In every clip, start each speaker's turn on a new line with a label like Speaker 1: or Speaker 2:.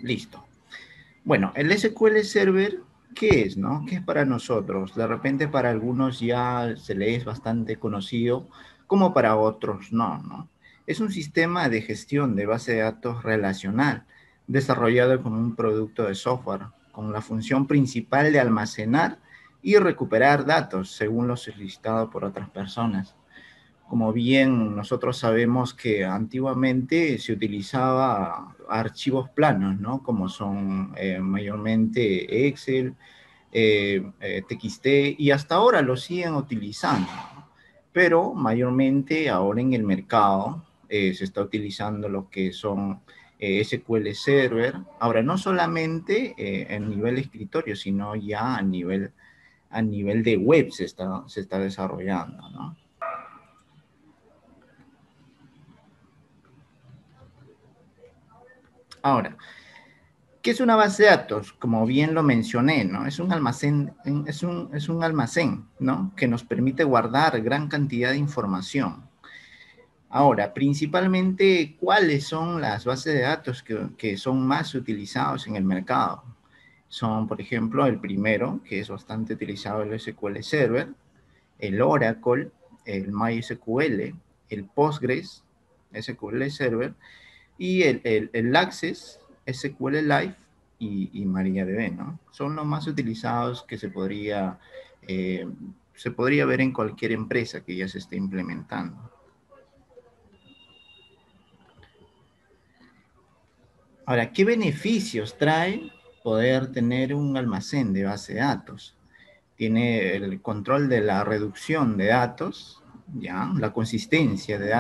Speaker 1: Listo. Bueno, el SQL Server, ¿qué es, no? ¿Qué es para nosotros? De repente para algunos ya se le es bastante conocido, como para otros no, ¿no? Es un sistema de gestión de base de datos relacional, desarrollado como un producto de software, con la función principal de almacenar y recuperar datos según lo solicitado por otras personas. Como bien nosotros sabemos que antiguamente se utilizaba archivos planos, ¿no? Como son mayormente Excel, TXT, y hasta ahora lo siguen utilizando, ¿no? Pero mayormente ahora en el mercado se está utilizando lo que son SQL Server. Ahora, no solamente en nivel escritorio, sino ya a nivel de web se está desarrollando, ¿no? Ahora, ¿qué es una base de datos? Como bien lo mencioné, ¿no? Es un almacén, es un almacén, ¿no? Que nos permite guardar gran cantidad de información. Ahora, principalmente, ¿cuáles son las bases de datos que son más utilizados en el mercado? Son, por ejemplo, el primero, que es bastante utilizado, el SQL Server, el Oracle, el MySQL, el Postgres, SQL Server, y el Access, SQLite y MariaDB, ¿no? Son los más utilizados que eh, se podría ver en cualquier empresa que ya se esté implementando. Ahora, ¿qué beneficios trae poder tener un almacén de base de datos? Tiene el control de la reducción de datos, ¿ya? La consistencia de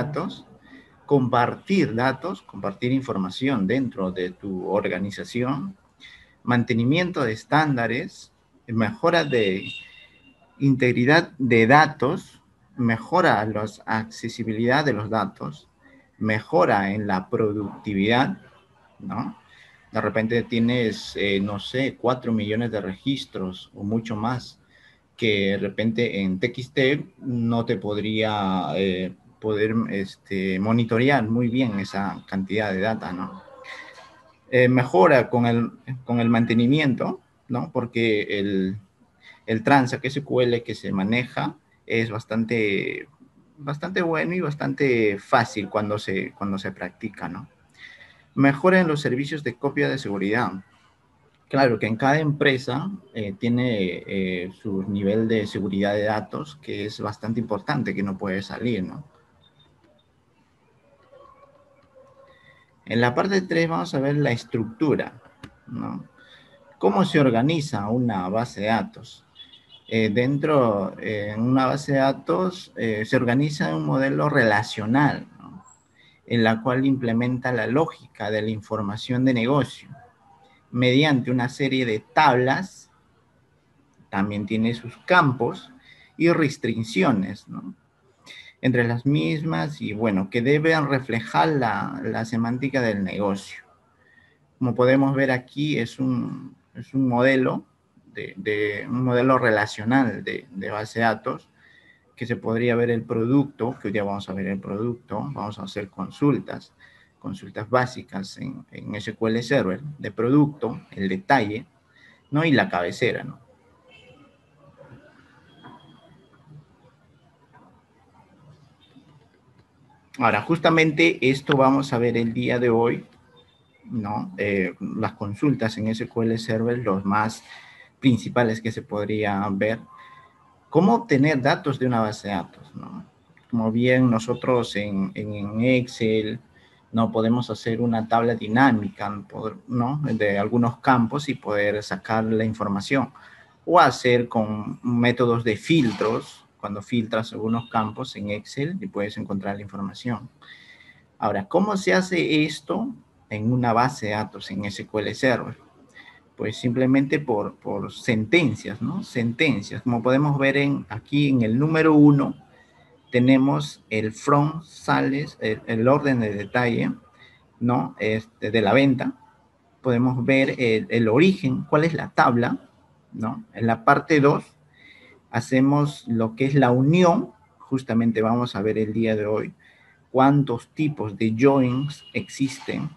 Speaker 1: datos, compartir información dentro de tu organización, mantenimiento de estándares, mejora de integridad de datos, mejora la accesibilidad de los datos, mejora en la productividad, ¿no? De repente tienes, no sé, 4 millones de registros o mucho más, que de repente en TXT no te podría poder monitorear muy bien esa cantidad de data, ¿no? Mejora con el mantenimiento, ¿no? Porque el Transact SQL que se maneja es bastante bueno y bastante fácil cuando se practica, ¿no? Mejora en los servicios de copia de seguridad. Claro que en cada empresa tiene su nivel de seguridad de datos, que es bastante importante, que no puede salir, ¿no? En la parte 3 vamos a ver la estructura, ¿no? ¿Cómo se organiza una base de datos? En una base de datos, se organiza en un modelo relacional, ¿no? En la cual implementa la lógica de la información de negocio mediante una serie de tablas. También tiene sus campos y restricciones, ¿no? Entre las mismas y bueno, que deben reflejar la semántica del negocio. Como podemos ver aquí, es un modelo un modelo relacional de base de datos, que se podría ver el producto, que hoy día vamos a ver el producto, vamos a hacer consultas básicas en SQL Server de producto, el detalle, ¿no? Y la cabecera, ¿no? Ahora, justamente esto vamos a ver el día de hoy, ¿no? Las consultas en SQL Server, los más principales que se podría ver. ¿Cómo obtener datos de una base de datos, ¿no? Como bien nosotros en Excel, no podemos hacer una tabla dinámica, ¿no? De algunos campos y poder sacar la información. O hacer con métodos de filtros, cuando filtras algunos campos en Excel y puedes encontrar la información. Ahora, ¿cómo se hace esto en una base de datos en SQL Server? Pues simplemente por sentencias, ¿no? Sentencias. Como podemos ver aquí en el número 1, tenemos el from, sales, el orden de detalle, ¿no? De la venta. Podemos ver el origen, cuál es la tabla, ¿no? En la parte 2 hacemos lo que es la unión. Justamente vamos a ver el día de hoy cuántos tipos de joins existen,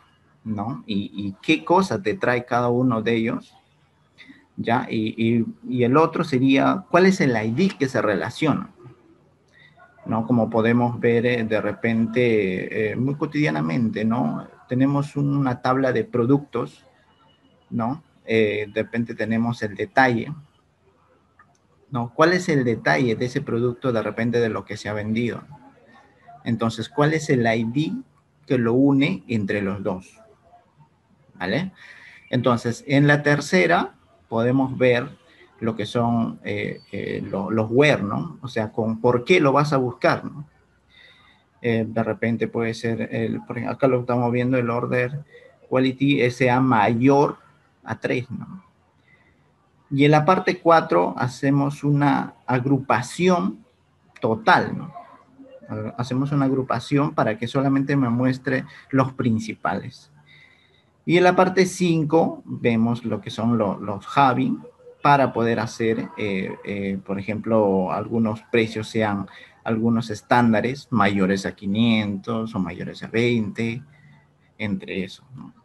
Speaker 1: ¿no? Y qué cosa te trae cada uno de ellos, ¿ya? Y el otro sería, ¿cuál es el ID que se relaciona? ¿No? Como podemos ver de repente, muy cotidianamente, ¿no? Tenemos una tabla de productos, ¿no? De repente tenemos el detalle, ¿no? ¿Cuál es el detalle de ese producto de repente de lo que se ha vendido? Entonces, ¿cuál es el ID que lo une entre los dos? ¿Vale? Entonces, en la tercera podemos ver lo que son los where, ¿no? O sea, con por qué lo vas a buscar, ¿no? De repente puede ser, acá lo estamos viendo, el order quality sea mayor a 3, ¿no? Y en la parte 4 hacemos una agrupación total, ¿no? Hacemos una agrupación para que solamente me muestre los principales. Y en la parte 5 vemos lo que son los having para poder hacer, por ejemplo, algunos precios sean algunos estándares mayores a 500 o mayores a 20, entre eso, ¿no?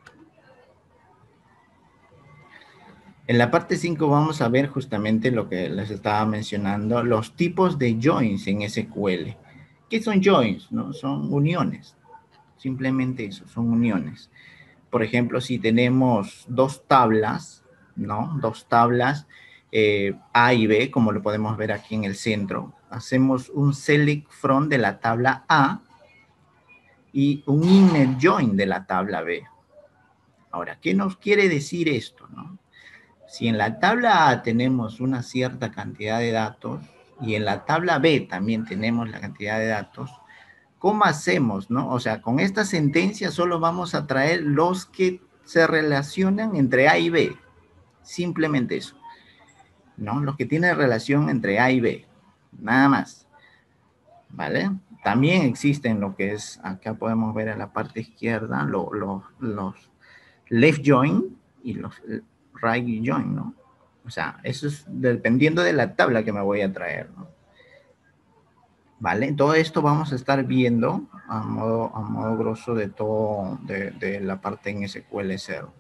Speaker 1: En la parte 5 vamos a ver justamente lo que les estaba mencionando, los tipos de joins en SQL. ¿Qué son joins? ¿No? Son uniones, simplemente eso, son uniones. Por ejemplo, si tenemos dos tablas, ¿no? Dos tablas A y B, como lo podemos ver aquí en el centro, hacemos un select from de la tabla A y un inner join de la tabla B. Ahora, ¿qué nos quiere decir esto, no? Si en la tabla A tenemos una cierta cantidad de datos y en la tabla B también tenemos la cantidad de datos, ¿cómo hacemos, no? O sea, con esta sentencia solo vamos a traer los que se relacionan entre A y B. Simplemente eso, ¿no? Los que tienen relación entre A y B. Nada más, ¿vale? También existen lo que es, acá podemos ver en la parte izquierda, los left join y los right join, ¿no? O sea, eso es dependiendo de la tabla que me voy a traer, ¿no? ¿Vale? Todo esto vamos a estar viendo a modo grosso de todo, de la parte en SQL Server.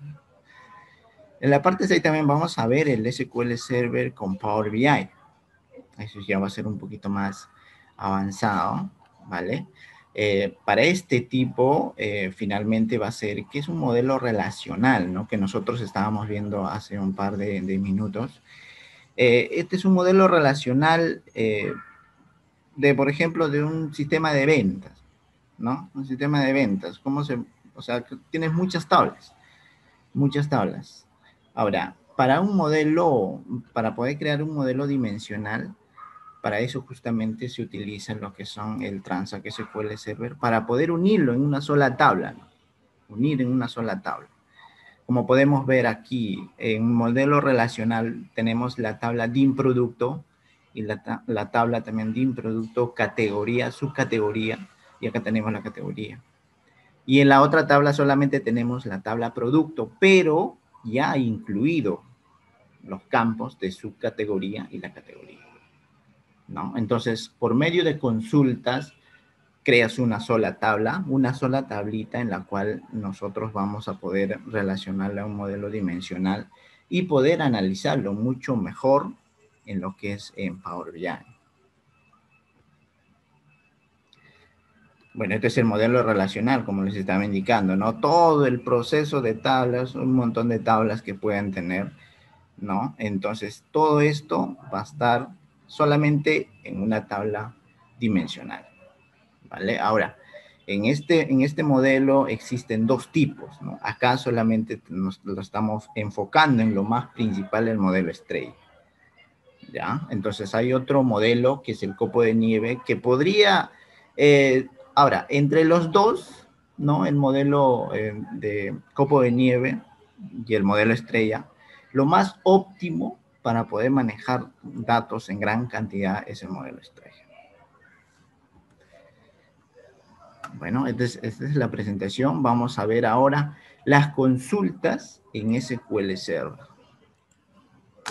Speaker 1: En la parte 6 también vamos a ver el SQL Server con Power BI. Eso ya va a ser un poquito más avanzado, ¿vale? Para este tipo, finalmente va a ser que es un modelo relacional, ¿no? Que nosotros estábamos viendo hace un par de minutos. Este es un modelo relacional de, por ejemplo, de un sistema de ventas, ¿no? Un sistema de ventas. O sea, tienes muchas tablas, muchas tablas. Ahora, para poder crear un modelo dimensional, para eso justamente se utiliza lo que son el Transact SQL Server para poder unirlo en una sola tabla, ¿no? Unir en una sola tabla. Como podemos ver aquí, en un modelo relacional tenemos la tabla DIN producto y la tabla también DIN producto categoría, subcategoría, y acá tenemos la categoría. Y en la otra tabla solamente tenemos la tabla producto, pero ya incluido los campos de subcategoría y la categoría, ¿no? Entonces, por medio de consultas, creas una sola tabla, una sola tablita en la cual nosotros vamos a poder relacionarla a un modelo dimensional y poder analizarlo mucho mejor en lo que es en Power BI. Bueno, este es el modelo relacional, como les estaba indicando, ¿no? Todo el proceso de tablas, un montón de tablas que pueden tener, ¿no? Entonces, todo esto va a estar solamente en una tabla dimensional, ¿vale? Ahora, en este modelo existen dos tipos, ¿no? Acá solamente lo estamos enfocando en lo más principal del modelo estrella, ¿ya? Entonces hay otro modelo que es el copo de nieve que podría, ahora, entre los dos, ¿no? El modelo de copo de nieve y el modelo estrella, lo más óptimo para poder manejar datos en gran cantidad es el modelo estrella. Bueno, esta es la presentación. Vamos a ver ahora las consultas en SQL Server.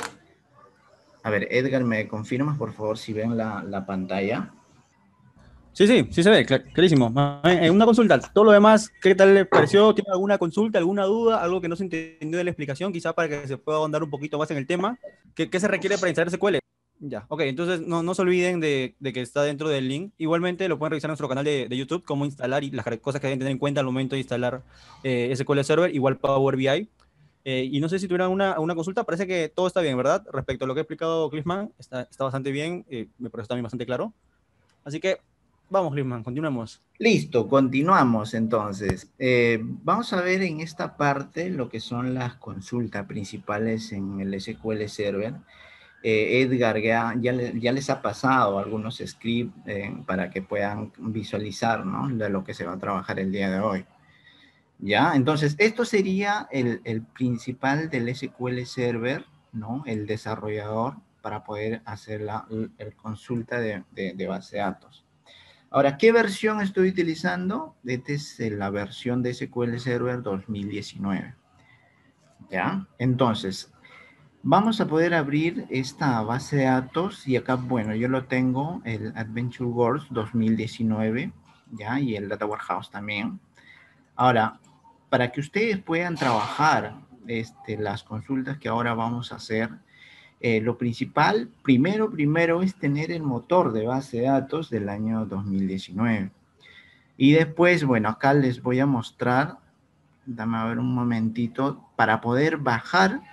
Speaker 1: A ver, Edgar, ¿me confirmas, por favor, si ven la pantalla?
Speaker 2: Sí, sí, sí se ve, clarísimo. En una consulta, todo lo demás, ¿qué tal le pareció? ¿Tiene alguna consulta, alguna duda, algo que no se entendió de la explicación, quizá para que se pueda ahondar un poquito más en el tema? ¿Qué se requiere para instalar SQL? Ya, ok, entonces no se olviden de que está dentro del link. Igualmente lo pueden revisar en nuestro canal de YouTube, cómo instalar y las cosas que deben tener en cuenta al momento de instalar SQL Server, igual Power BI. Y no sé si tuvieran una consulta, parece que todo está bien, ¿verdad? Respecto a lo que ha explicado Cliffman, está bastante bien, me parece también bastante claro. Así que vamos, Cliffman, continuemos.
Speaker 1: Listo, continuamos entonces. Vamos a ver en esta parte lo que son las consultas principales en el SQL Server. Edgar ya les ha pasado algunos scripts para que puedan visualizar, ¿no? De lo que se va a trabajar el día de hoy. ¿Ya? Entonces, esto sería el principal del SQL Server, ¿no? El desarrollador para poder hacer el consulta de base de datos. Ahora, ¿qué versión estoy utilizando? Esta es la versión de SQL Server 2019. ¿Ya? Entonces, vamos a poder abrir esta base de datos y acá, bueno, yo lo tengo, el Adventure Wars 2019, ¿ya? Y el Data Warehouse también. Ahora, para que ustedes puedan trabajar las consultas que ahora vamos a hacer, lo principal, primero es tener el motor de base de datos del año 2019. Y después, bueno, acá les voy a mostrar, dame a ver un momentito, para poder bajar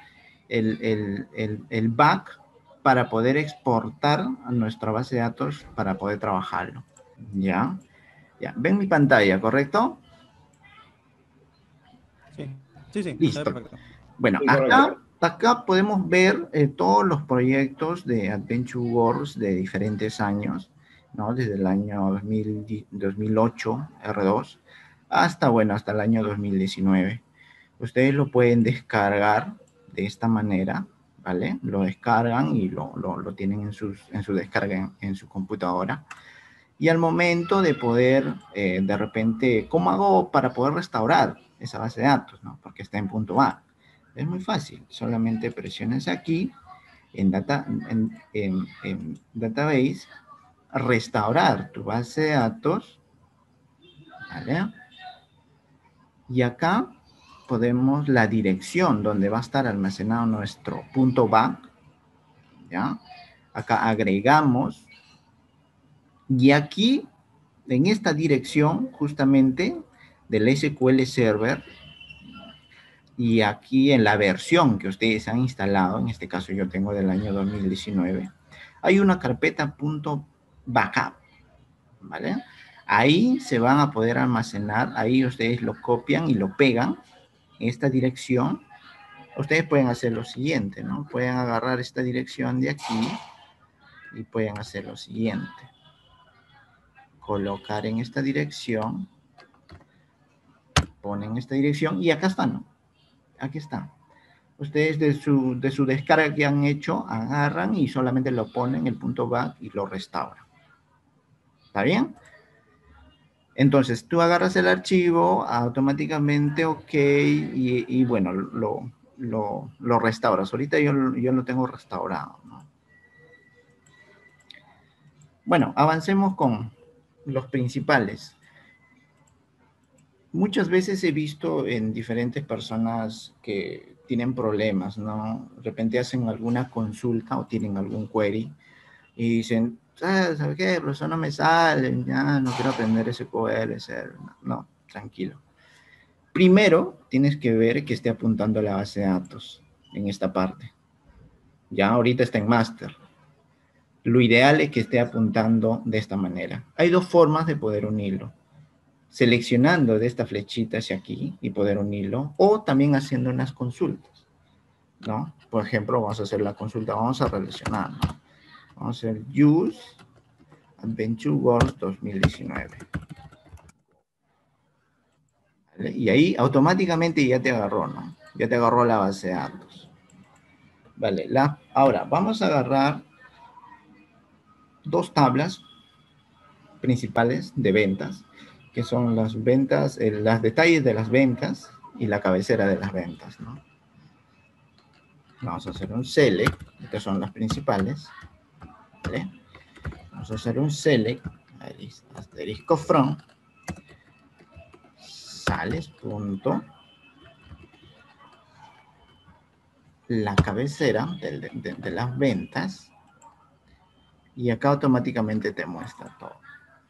Speaker 1: el back, para poder exportar a nuestra base de datos, para poder trabajarlo. ¿Ya? Ya, ven mi pantalla, ¿correcto?
Speaker 2: Sí, sí, sí, se ve
Speaker 1: Listo.
Speaker 2: perfecto.
Speaker 1: Bueno,
Speaker 3: Sí, correcto.
Speaker 1: acá podemos ver todos los proyectos de Adventure Wars de diferentes años, ¿no? Desde el año 2008, R2, hasta, bueno, hasta el año 2019. Ustedes lo pueden descargar de esta manera, ¿vale? Lo descargan y lo tienen en su descarga en su computadora. Y al momento de poder, de repente, ¿cómo hago para poder restaurar esa base de datos, ¿no? Porque está en punto A. Es muy fácil, solamente presiones aquí en Database, restaurar tu base de datos, ¿vale? Y acá podemos la dirección donde va a estar almacenado nuestro punto back, ¿ya? Acá agregamos y aquí, en esta dirección justamente del SQL Server, y aquí en la versión que ustedes han instalado, en este caso yo tengo del año 2019, hay una carpeta .backup, ¿vale? Ahí se van a poder almacenar, ahí ustedes lo copian y lo pegan en esta dirección. Ustedes pueden hacer lo siguiente, ¿no? Pueden agarrar esta dirección de aquí y pueden hacer lo siguiente. Colocar en esta dirección, ponen esta dirección y acá están, ¿no? Aquí está. Ustedes de su descarga que han hecho, agarran y solamente lo ponen el punto back y lo restauran. ¿Está bien? Entonces, tú agarras el archivo, automáticamente, ok, y bueno, lo restauras. Ahorita yo lo tengo restaurado, ¿no? Bueno, avancemos con los principales. Muchas veces he visto en diferentes personas que tienen problemas, ¿no? De repente hacen alguna consulta o tienen algún query y dicen, ¿sabes qué? Profesor, no me sale, ya no quiero aprender SQL, no, tranquilo. Primero, tienes que ver que esté apuntando a la base de datos en esta parte. Ya ahorita está en master. Lo ideal es que esté apuntando de esta manera. Hay dos formas de poder unirlo. Seleccionando de esta flechita hacia aquí y poder unirlo, o también haciendo unas consultas, ¿no? Por ejemplo, vamos a hacer la consulta, vamos a relacionar, ¿no? Vamos a hacer use Adventure Wars 2019. ¿Vale? Y ahí automáticamente ya te agarró, ¿no? Ya te agarró la base de datos. Vale, ahora vamos a agarrar dos tablas principales de ventas, que son las ventas, los detalles de las ventas y la cabecera de las ventas, ¿no? Vamos a hacer un select, estas son las principales, ¿vale? Vamos a hacer un select asterisco from, sales punto, la cabecera de las ventas, y acá automáticamente te muestra todo.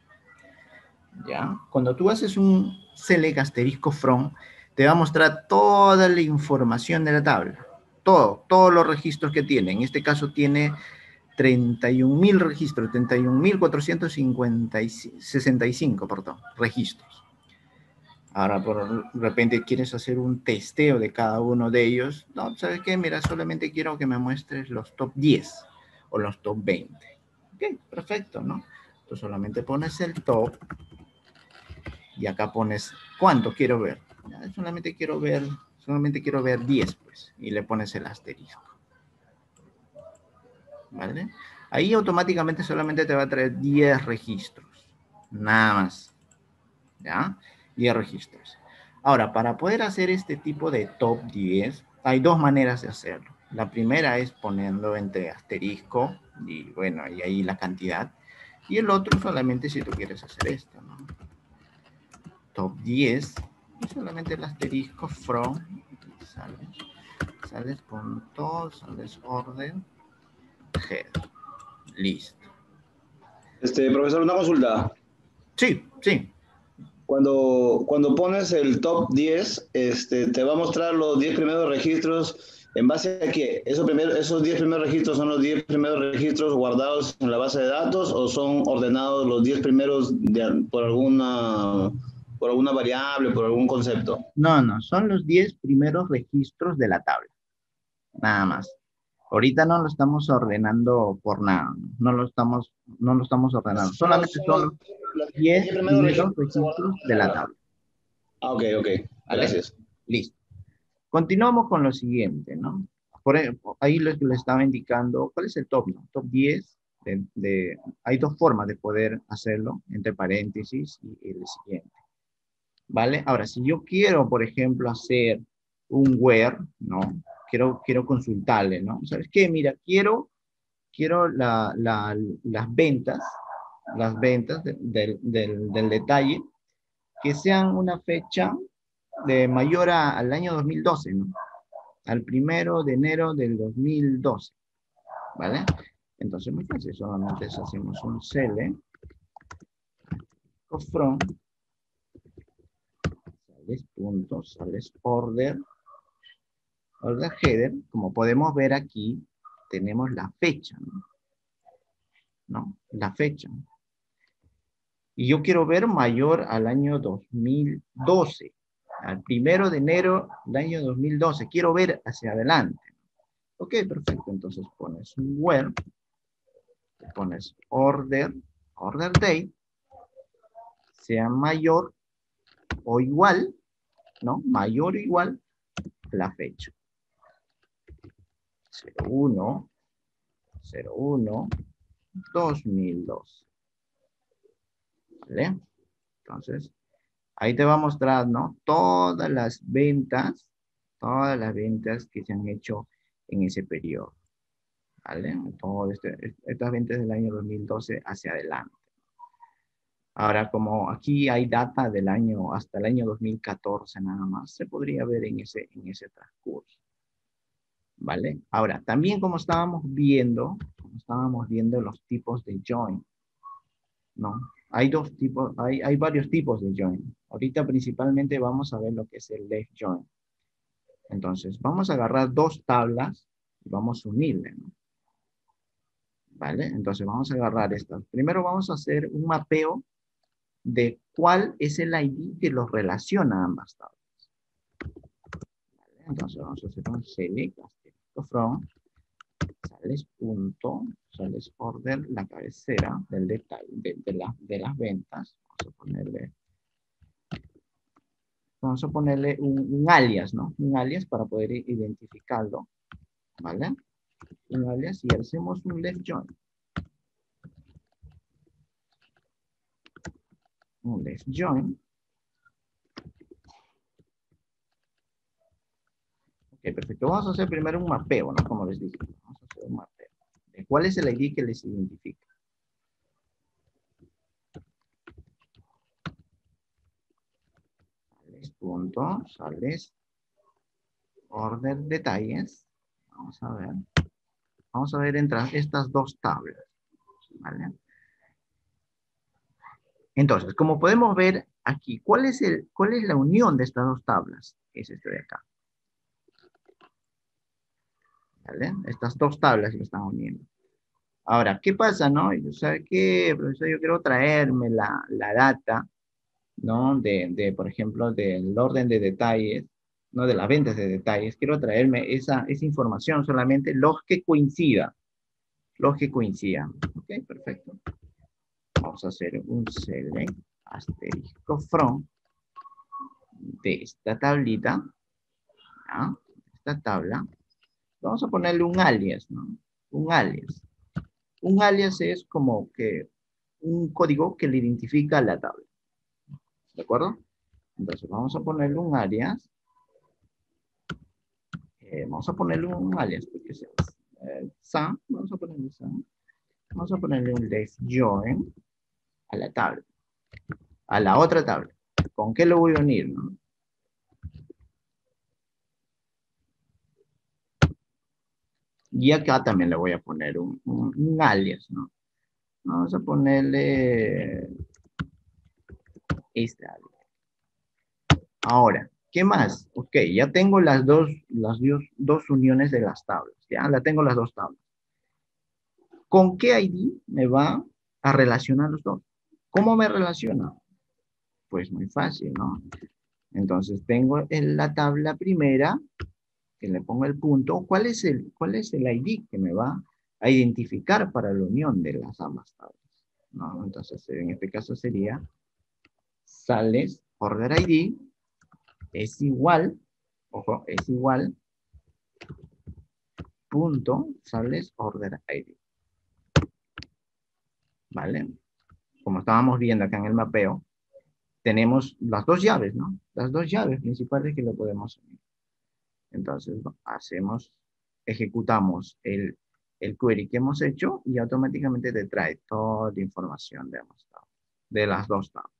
Speaker 1: ¿Ya? Cuando tú haces un select asterisco from, te va a mostrar toda la información de la tabla. Todos los registros que tiene. En este caso tiene 31.000 registros, 31.465, perdón, registros. Ahora, por repente quieres hacer un testeo de cada uno de ellos. No, ¿sabes qué? Mira, solamente quiero que me muestres los top 10 o los top 20. Ok, perfecto, ¿no? Tú solamente pones el top y acá pones cuánto quiero ver. Ya, solamente quiero ver 10, pues, y le pones el asterisco. ¿Vale? Ahí automáticamente solamente te va a traer 10 registros. Nada más. ¿Ya? 10 registros. Ahora, para poder hacer este tipo de top 10, hay dos maneras de hacerlo. La primera es poniendo entre asterisco y bueno, y ahí la cantidad. Y el otro solamente si tú quieres hacer esto, ¿no? Top 10 y solamente el asterisco from, sales punto, sales orden, head. Listo.
Speaker 3: Profesor, una consulta.
Speaker 1: Sí, sí.
Speaker 3: Cuando pones el top 10, te va a mostrar los 10 primeros registros. ¿En base a qué? ¿Esos 10 primeros registros son los 10 primeros registros guardados en la base de datos o son ordenados los 10 primeros por alguna variable, por algún concepto?
Speaker 1: No, son los 10 primeros registros de la tabla. Nada más. Ahorita no lo estamos ordenando por nada. No lo estamos ordenando. Solamente son los 10 primeros registros de la tabla.
Speaker 3: Ah, ok.
Speaker 1: ¿Vale?
Speaker 3: Gracias.
Speaker 1: Listo. Continuamos con lo siguiente, ¿no? Por ejemplo, ahí les estaba indicando cuál es el top, ¿no? Top 10. Hay dos formas de poder hacerlo, entre paréntesis y el siguiente. ¿Vale? Ahora, si yo quiero, por ejemplo, hacer un where, ¿no? Quiero consultarle, ¿no? ¿Sabes qué? Mira, quiero las ventas del detalle que sean una fecha de mayor al año 2012, ¿no? Al 1 de enero del 2012, ¿vale? Entonces, muy fácil, solamente hacemos un select from sales order header. Como podemos ver aquí, tenemos la fecha, ¿no? La fecha. Y yo quiero ver mayor al año 2012, al 1 de enero del año 2012. Quiero ver hacia adelante. Ok, perfecto. Entonces pones un where, pones order date, sea mayor o igual, ¿no? Mayor o igual la fecha. 01, 2002. ¿Vale? Entonces, ahí te va a mostrar, ¿no? Todas las ventas que se han hecho en ese periodo. ¿Vale? Todas estas ventas del año 2012 hacia adelante. Ahora, como aquí hay data del año, hasta el año 2014 nada más, se podría ver en ese transcurso. ¿Vale? Ahora, también como estábamos viendo los tipos de join, ¿no? Hay varios tipos de join. Ahorita principalmente vamos a ver lo que es el left join. Entonces, vamos a agarrar dos tablas y vamos a unirle, ¿no? ¿Vale? Entonces, vamos a agarrar estas. Primero vamos a hacer un mapeo de cuál es el ID que los relaciona a ambas tablas. ¿Vale? Entonces, vamos a hacer un select from sales order, la cabecera del detalle de las ventas. Vamos a ponerle un alias, ¿no? Un alias para poder identificarlo, ¿vale? Un alias y hacemos un left join. Un left join. Ok, perfecto. Vamos a hacer primero un mapeo, ¿no? Como les dije. Vamos a hacer un mapeo. ¿Cuál es el ID que les identifica? punto, sales, order detalles. Vamos a ver. Vamos a ver entre estas dos tablas. ¿Vale? Entonces, como podemos ver aquí, ¿cuál es la unión de estas dos tablas? Es este de acá. ¿Vale? Estas dos tablas se están uniendo. Ahora, ¿qué pasa, no? ¿Sabe qué, profesor? Yo quiero traerme la data, ¿no? Por ejemplo, del orden de detalles, ¿no? De las ventas de detalles. Quiero traerme esa información solamente los que coincidan. Los que coincidan. Ok, perfecto. Vamos a hacer un select asterisco from de esta tablita, ¿ya? Esta tabla. Vamos a ponerle un alias, ¿no? Un alias. Un alias es como que un código que le identifica a la tabla. ¿De acuerdo? Entonces vamos a ponerle un alias. Vamos a ponerle un alias, porque sea sum. Vamos a ponerle sum. Vamos a ponerle un left join a la tabla. A la otra tabla. ¿Con qué lo voy a unir, no? Y acá también le voy a poner un alias, ¿no? Vamos a ponerle este alias. Ahora, ¿qué más? Ok, ya tengo las dos uniones de las tablas. Ya la tengo las dos tablas. ¿Con qué ID me va a relacionar los dos? ¿Cómo me relaciona? Pues muy fácil, ¿no? Entonces tengo en la tabla primera, que le pongo el punto. ¿Cuál es el ID que me va a identificar para la unión de las ambas tablas? ¿No? Entonces, en este caso sería sales order ID es igual, ojo, es igual, punto, sales order ID. ¿Vale? Como estábamos viendo acá en el mapeo, tenemos las dos llaves, ¿no? Las dos llaves principales que lo podemos unir. Entonces, ejecutamos el query que hemos hecho y automáticamente te trae toda la información de las dos tablas.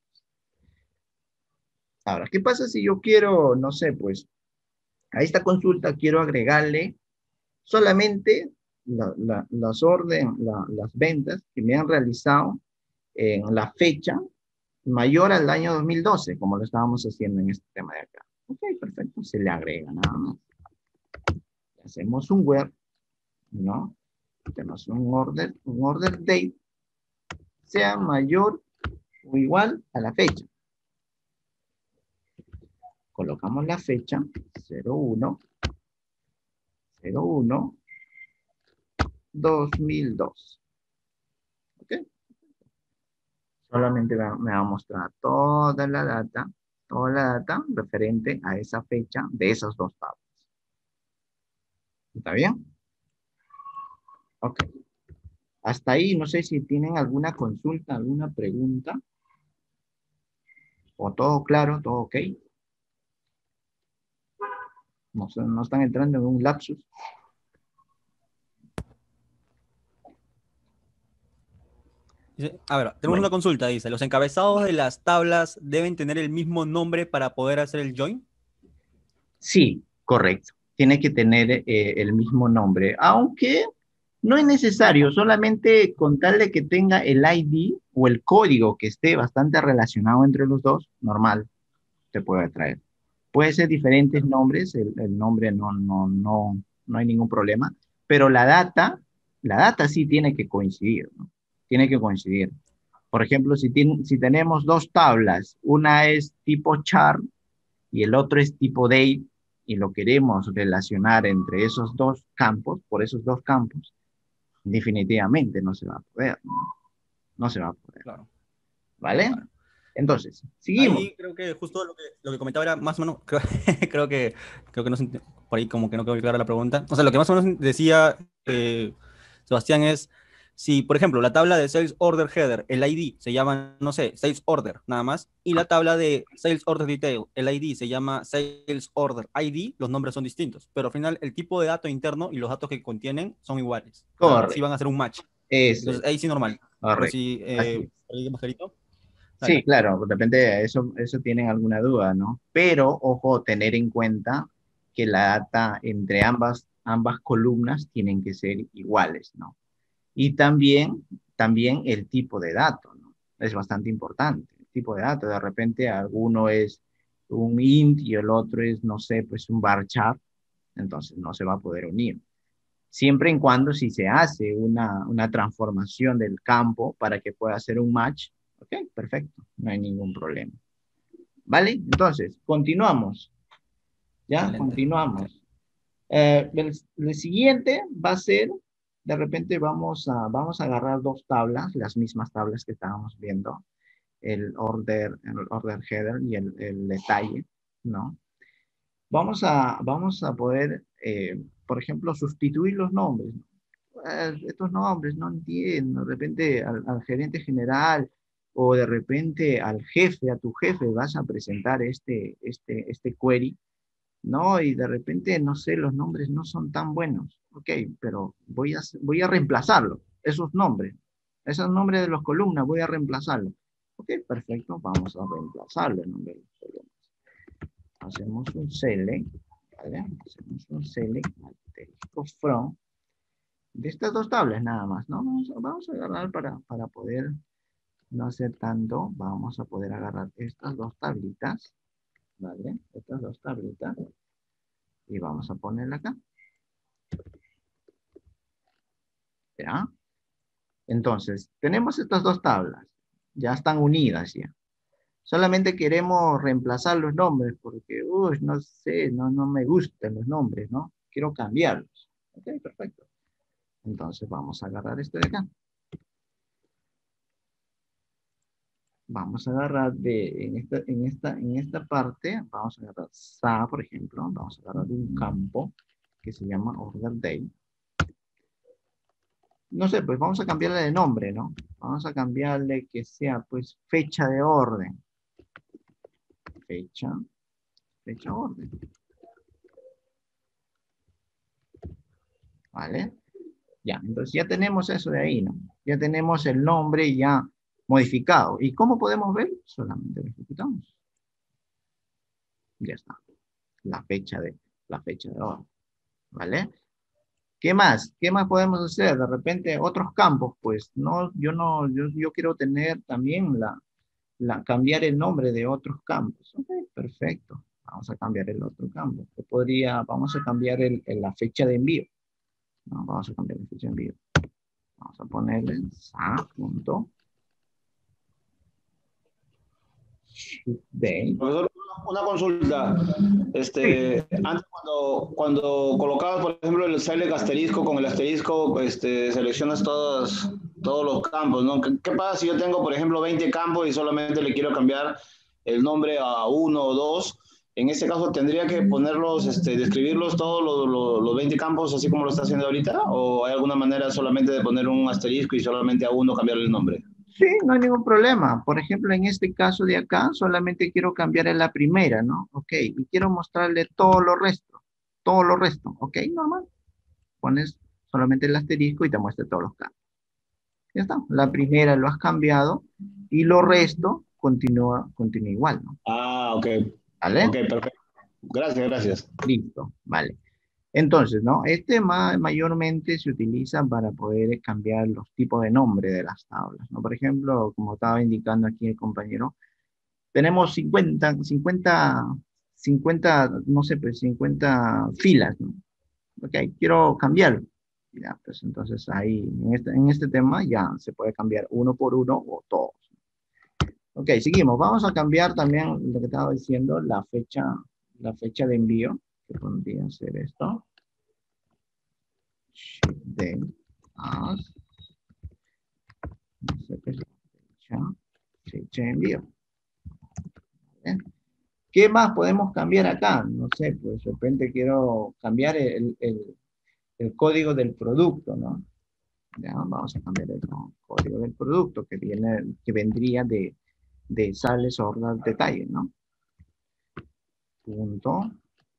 Speaker 1: Ahora, ¿qué pasa si yo quiero, no sé, pues, a esta consulta quiero agregarle solamente las ventas que me han realizado en la fecha mayor al año 2012, como lo estábamos haciendo en este tema de acá? Ok, perfecto, se le agrega nada más. Hacemos un where, ¿no? Tenemos un order date, sea mayor o igual a la fecha. Colocamos la fecha 01 2002. ¿Ok? Solamente me va a mostrar toda la data referente a esa fecha de esas dos tablas. ¿Está bien? Ok. Hasta ahí, no sé si tienen alguna consulta, alguna pregunta. ¿O todo claro, todo ok? No están entrando en un lapsus.
Speaker 2: A ver, tenemos una consulta, dice, ¿los encabezados de las tablas deben tener el mismo nombre para poder hacer el join?
Speaker 1: Sí, correcto. Tiene que tener el mismo nombre, aunque no es necesario, solamente con tal de que tenga el ID o el código que esté bastante relacionado entre los dos, normal, te puede traer. Puede ser diferentes nombres, el nombre no hay ningún problema, pero la data sí tiene que coincidir, ¿no? Tiene que coincidir. Por ejemplo, si tenemos dos tablas, una es tipo char y el otro es tipo date, y lo queremos relacionar entre esos dos campos, por esos dos campos, definitivamente no se va a poder, ¿no? No se va a poder.
Speaker 2: Claro.
Speaker 1: ¿Vale?
Speaker 2: Claro.
Speaker 1: Entonces, seguimos.
Speaker 2: Ahí creo que justo lo que comentaba era más o menos, creo que no se por ahí como que no quedó clara la pregunta. O sea, lo que más o menos decía Sebastián es, si por ejemplo la tabla de Sales Order Header, el ID se llama, no sé, Sales Order nada más, y la tabla de Sales Order Detail, el ID se llama Sales Order ID, los nombres son distintos, pero al final el tipo de dato interno y los datos que contienen son iguales.
Speaker 1: Correcto.
Speaker 2: Sí van a hacer un match.
Speaker 1: Eso.
Speaker 2: Entonces ahí sí normal. Pero
Speaker 1: Correcto.
Speaker 2: si,
Speaker 1: Así es.
Speaker 2: ahí, Mascarito.
Speaker 1: Sí, claro, de repente eso tienen alguna duda, ¿no? Pero, ojo, tener en cuenta que la data entre ambas columnas tienen que ser iguales, ¿no? Y también el tipo de dato, ¿no? Es bastante importante. El tipo de dato, de repente alguno es un int y el otro es, no sé, pues un varchar, entonces no se va a poder unir. Siempre y cuando si se hace una transformación del campo para que pueda hacer un match, ok, perfecto, no hay ningún problema. ¿Vale? Entonces, continuamos. ¿Ya?
Speaker 2: Excelente.
Speaker 1: Continuamos. El siguiente va a ser, de repente vamos a agarrar dos tablas, las mismas tablas que estábamos viendo, el order header y el detalle, ¿no? Vamos a poder, por ejemplo, sustituir los nombres. Estos nombres no entiendo, de repente al gerente general o de repente al jefe, a tu jefe, vas a presentar este query, ¿no? Y de repente, no sé, los nombres no son tan buenos. Ok, pero voy a reemplazarlo, esos nombres de las columnas, voy a reemplazarlo. Ok, perfecto, vamos a reemplazarlo el nombre de las columnas. Hacemos un select, ¿vale? Hacemos un select, asterisco from, de estas dos tablas nada más, ¿no? Vamos a agarrar para poder no hacer tanto, vamos a poder agarrar estas dos tablitas, ¿vale? Estas dos tablitas, y vamos a ponerla acá. ¿Ya? Entonces, tenemos estas dos tablas, ya están unidas ya. Solamente queremos reemplazar los nombres porque, no sé, no me gustan los nombres, ¿no? Quiero cambiarlos. Ok, perfecto. Entonces vamos a agarrar este de acá. Vamos a agarrar en esta parte, vamos a agarrar SA, por ejemplo, vamos a agarrar un campo que se llama order date. No sé, pues vamos a cambiarle de nombre, ¿no? Vamos a cambiarle que sea, pues, fecha de orden. Fecha orden. ¿Vale? Ya, entonces ya tenemos eso de ahí, ¿no? Ya tenemos el nombre ya modificado. ¿Y cómo podemos ver? Solamente lo ejecutamos. Ya está. La fecha de orden. ¿Vale? ¿Qué más? ¿Qué más podemos hacer? De repente otros campos, pues no, yo quiero tener también cambiar el nombre de otros campos. Ok, perfecto. Vamos a cambiar el otro campo. Vamos a cambiar la fecha de envío. No, vamos a cambiar la fecha de envío. Vamos a ponerle sa.shipdate.
Speaker 3: Profesor, una consulta. Antes cuando colocabas, por ejemplo, el select asterisco, con el asterisco, seleccionas todos los campos, ¿no? ¿Qué pasa si yo tengo, por ejemplo, 20 campos y solamente le quiero cambiar el nombre a uno o dos? En ese caso, ¿tendría que ponerlos, describirlos todos los 20 campos así como lo está haciendo ahorita? ¿O hay alguna manera solamente de poner un asterisco y solamente a uno cambiarle el nombre?
Speaker 1: Sí, no hay ningún problema. Por ejemplo, en este caso de acá, solamente quiero cambiar en la primera, ¿no? Ok, y quiero mostrarle todo lo resto, ok, normal. Pones solamente el asterisco y te muestra todos los campos. Ya está. La primera lo has cambiado y lo resto continúa igual, ¿no?
Speaker 3: Ah, ok.
Speaker 1: ¿Vale?
Speaker 3: Ok, perfecto. Gracias.
Speaker 1: Listo, vale. Entonces, ¿no? Mayormente se utiliza para poder cambiar los tipos de nombre de las tablas, ¿no? Por ejemplo, como estaba indicando aquí el compañero, tenemos 50, no sé, pues 50 filas, ¿no? Ok, quiero cambiarlo. Ya, pues entonces ahí, en este tema ya se puede cambiar uno por uno o todos. Ok, seguimos. Vamos a cambiar también lo que estaba diciendo, la fecha de envío, que podría ser esto. Ship date as, no sé qué es la fecha de envío. ¿Vale? ¿Qué más podemos cambiar acá? No sé, pues de repente quiero cambiar el código del producto, ¿no? Ya, vamos a cambiar el código del producto que vendría de sales order detalle, ¿no? Punto.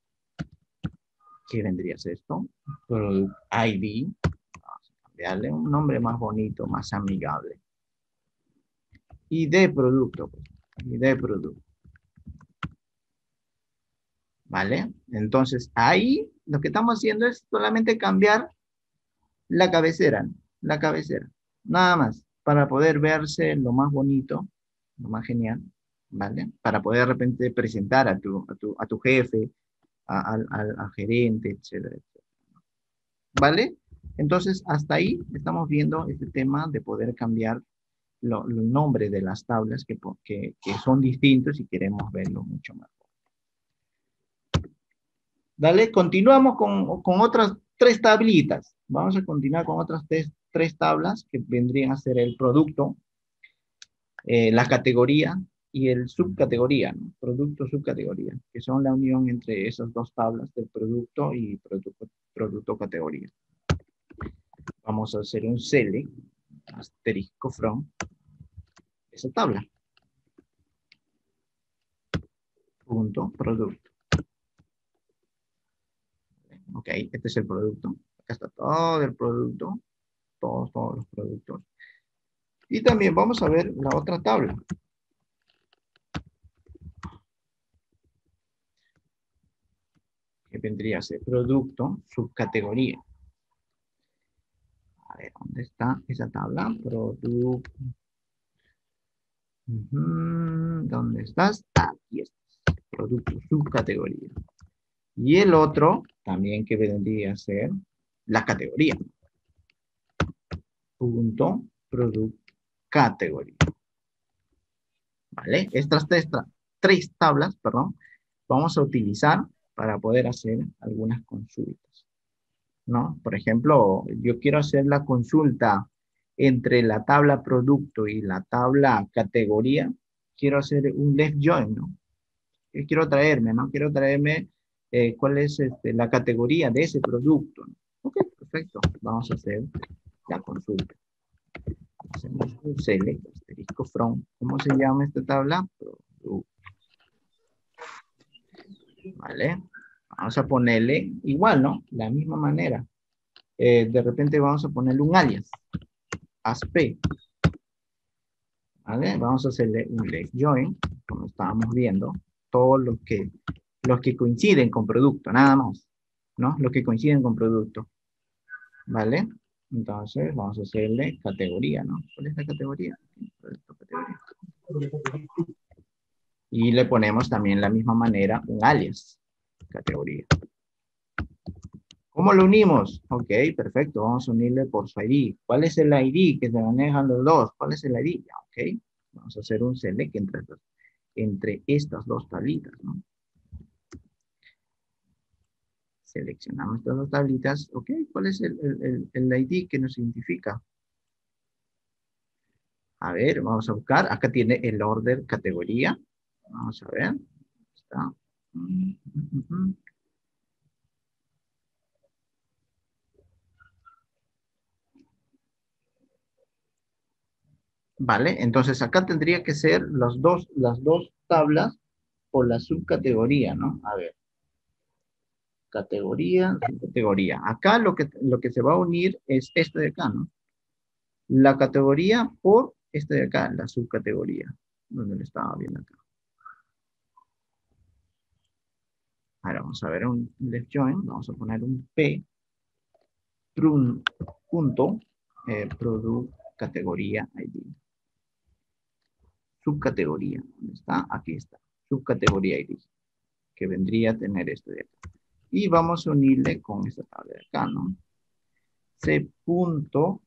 Speaker 1: ¿Qué vendría a ser esto? Product ID. Vamos a cambiarle un nombre más bonito, más amigable. y de producto, pues, y de producto. ¿Vale? Entonces, ahí lo que estamos haciendo es solamente cambiar la cabecera, ¿no? La cabecera, nada más, para poder verse lo más bonito, lo más genial, ¿vale? Para poder de repente presentar a tu jefe, al gerente, etcétera, etcétera. ¿Vale? Entonces, hasta ahí estamos viendo este tema de poder cambiar los nombres de las tablas que son distintos y queremos verlo mucho más. Dale, continuamos con otras tres tablitas. Vamos a continuar con otras tres tablas que vendrían a ser el producto, la categoría y el subcategoría, ¿no? Producto, subcategoría, que son la unión entre esas dos tablas del producto y producto categoría. Vamos a hacer un select, asterisco from, esa tabla. Punto, producto. Ok, este es el producto. Acá está todo el producto, todos los productos. Y también vamos a ver la otra tabla. Que vendría a ser producto, subcategoría. A ver, ¿dónde está esa tabla? Producto. ¿Dónde estás? Aquí estás. Producto, subcategoría. Y el otro, también que vendría a ser la categoría. Punto, producto, categoría. ¿Vale? Estas tres tablas, perdón, vamos a utilizar para poder hacer algunas consultas, ¿no? Por ejemplo, yo quiero hacer la consulta entre la tabla producto y la tabla categoría. Quiero hacer un left join, ¿no? ¿Qué quiero traerme, no? Quiero traerme cuál es la categoría de ese producto, ¿no? Ok, perfecto. Vamos a hacer la consulta. Hacemos un select, asterisco from. ¿Cómo se llama esta tabla? Producto. ¿Vale? Vamos a ponerle igual, ¿no? La misma manera. De repente vamos a ponerle un alias. Asp. ¿Vale? Vamos a hacerle un left join, como estábamos viendo. Todos los que coinciden con producto, nada más. ¿No? Los que coinciden con producto. ¿Vale? Entonces vamos a hacerle categoría, ¿no? ¿Cuál es la categoría? Producto, categoría. Y le ponemos también la misma manera un alias. Categoría. ¿Cómo lo unimos? Ok, perfecto. Vamos a unirle por su ID. ¿Cuál es el ID que se manejan los dos? ¿Cuál es el ID? Ya, ok. Vamos a hacer un select entre estas dos tablitas, ¿no? Seleccionamos estas dos tablitas. Ok, ¿cuál es el ID que nos identifica? A ver, vamos a buscar. Acá tiene el order categoría. Vamos a ver. Está. Vale, entonces acá tendría que ser las dos tablas por la subcategoría, ¿no? A ver. Categoría, subcategoría. Acá lo que se va a unir es este de acá, ¿no? La categoría por este de acá, la subcategoría, donde lo estaba viendo acá. Ahora vamos a ver un left join, vamos a poner un P, punto, product, categoría, ID. Subcategoría, ¿dónde está? Aquí está, subcategoría ID, que vendría a tener este de acá. Y vamos a unirle con esta tabla de acá, ¿no? C punto,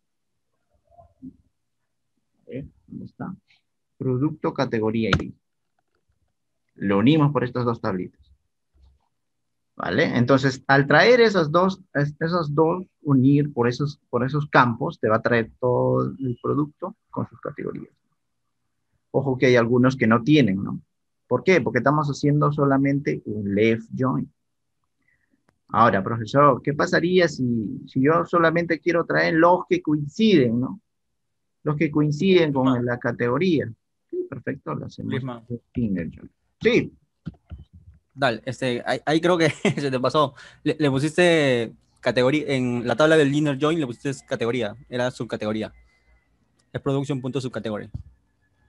Speaker 1: ¿dónde está? Producto, categoría ID. Lo unimos por estas dos tablitas. ¿Vale? Entonces, al traer esas dos, unir por esos campos, te va a traer todo el producto con sus categorías. Ojo que hay algunos que no tienen, ¿no? ¿Por qué? Porque estamos haciendo solamente un left join. Ahora, profesor, ¿qué pasaría si yo solamente quiero traer los que coinciden, ¿no? Los que coinciden con la categoría. Sí, perfecto, lo hacemos. Inner join. Sí.
Speaker 2: Dale, ahí creo que se te pasó. Le pusiste categoría, en la tabla del linear join le pusiste categoría, era subcategoría. Es production.subcategoría.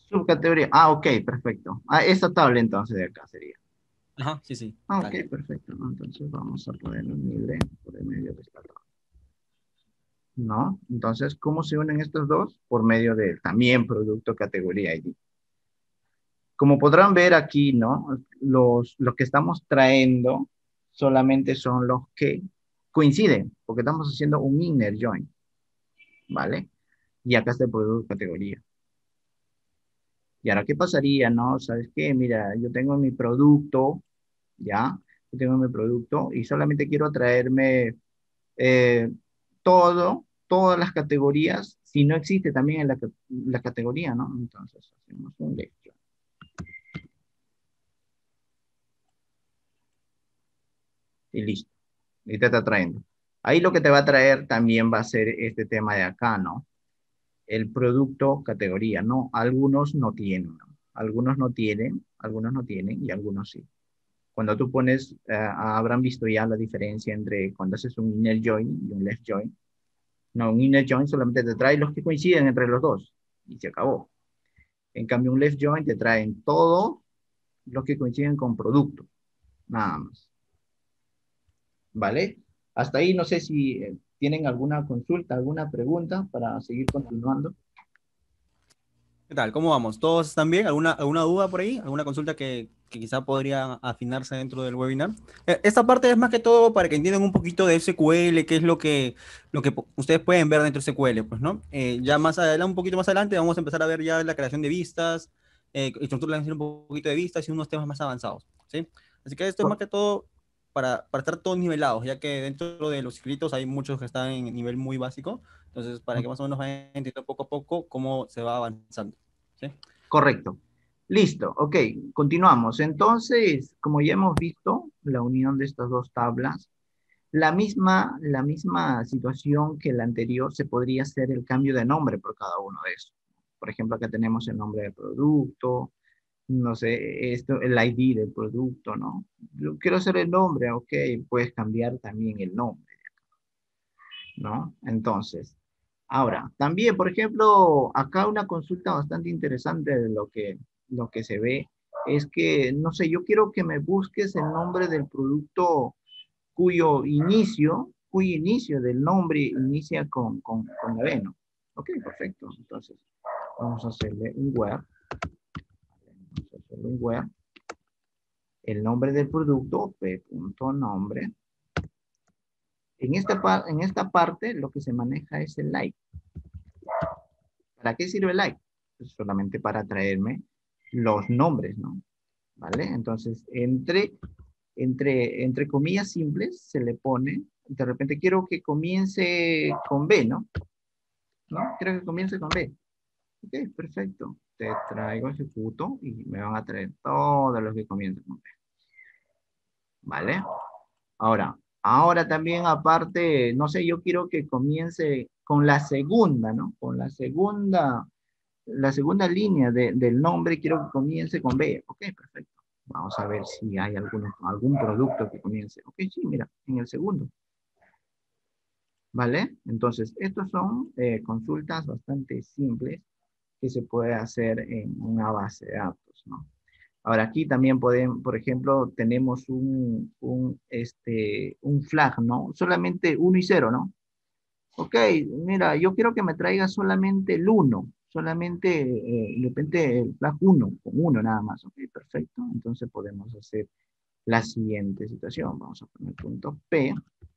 Speaker 1: Subcategoría. Ah, ok, perfecto. Ah, esta tabla entonces de acá sería.
Speaker 2: Ajá, sí, sí.
Speaker 1: Ah,
Speaker 2: Dale.
Speaker 1: ok, perfecto. Entonces vamos a poner un libre por el medio de esta tabla. ¿No? Entonces, ¿cómo se unen estos dos? Por medio de también producto categoría ID. Como podrán ver aquí, ¿no? Los que estamos trayendo solamente son los que coinciden, porque estamos haciendo un inner join, ¿vale? Y acá está el producto categoría. Y ahora, ¿qué pasaría, no? ¿Sabes qué? Mira, yo tengo mi producto, ¿ya? Yo tengo mi producto y solamente quiero traerme eh, todas las categorías, si no existe también en la categoría, ¿no? Entonces, hacemos un lecture. Y listo. Y te está trayendo. Ahí lo que te va a traer también va a ser este tema de acá, ¿no? El producto categoría, ¿no? Algunos no tienen, ¿no? Algunos no tienen y algunos sí. Cuando tú pones, habrán visto ya la diferencia entre cuando haces un inner join y un left join. No, un inner join solamente te trae los que coinciden entre los dos y se acabó. En cambio, un left join te traen todos los que coinciden con producto, nada más. ¿Vale? Hasta ahí no sé si tienen alguna consulta, alguna pregunta para seguir continuando.
Speaker 2: ¿Qué tal? ¿Cómo vamos? ¿Todos están bien? ¿Alguna duda por ahí? ¿Alguna consulta que quizá podría afinarse dentro del webinar? Esta parte es más que todo para que entiendan un poquito de SQL, qué es lo que ustedes pueden ver dentro de SQL, pues, ¿no? Ya más adelante, un poquito más adelante, vamos a empezar a ver ya la creación de vistas, estructuración un poquito de vistas y unos temas más avanzados, ¿sí? Así que esto es más que todo para estar todos nivelados, ya que dentro de los escritos hay muchos que están en nivel muy básico. Entonces, para que más o menos vayan entendiendo poco a poco cómo se va avanzando. ¿Sí?
Speaker 1: Correcto. Listo, ok, continuamos. Entonces, como ya hemos visto, la unión de estas dos tablas, la misma situación que la anterior, se podría hacer el cambio de nombre por cada uno de esos. Por ejemplo, acá tenemos el nombre del producto, no sé, esto, el ID del producto, ¿no? Yo quiero hacer el nombre, ok, puedes cambiar también el nombre, ¿no? Entonces, ahora, también, por ejemplo, acá una consulta bastante interesante de lo que se ve es que, no sé, yo quiero que me busques el nombre del producto cuyo inicio del nombre inicia con la B, ¿no? Ok, perfecto. Entonces, vamos a hacerle un where. Vamos a hacerle un where. El nombre del producto, p.nombre. En esta parte, lo que se maneja es el like. ¿Para qué sirve el like? Pues solamente para traerme los nombres, ¿no? ¿Vale? Entonces, entre comillas simples se le pone, de repente quiero que comience con B, ¿no? ¿No? Quiero que comience con B. Ok, perfecto. Te traigo, ejecuto y me van a traer todos los que comiencen con B. ¿Vale? Ahora también aparte, no sé, yo quiero que comience con la segunda, ¿no? Con la segunda línea del nombre, quiero que comience con B. Ok, perfecto. Vamos a ver si hay algún producto que comience. Ok, sí, mira, en el segundo. ¿Vale? Entonces, estos son consultas bastante simples que se puede hacer en una base de datos, ¿no? Ahora aquí también podemos, por ejemplo, tenemos un flag, ¿no? Solamente 1 y 0, ¿no? Ok, mira, yo quiero que me traiga solamente el 1, solamente, de repente, el flag 1, con 1 nada más. Ok, perfecto. Entonces podemos hacer la siguiente situación. Vamos a poner punto P,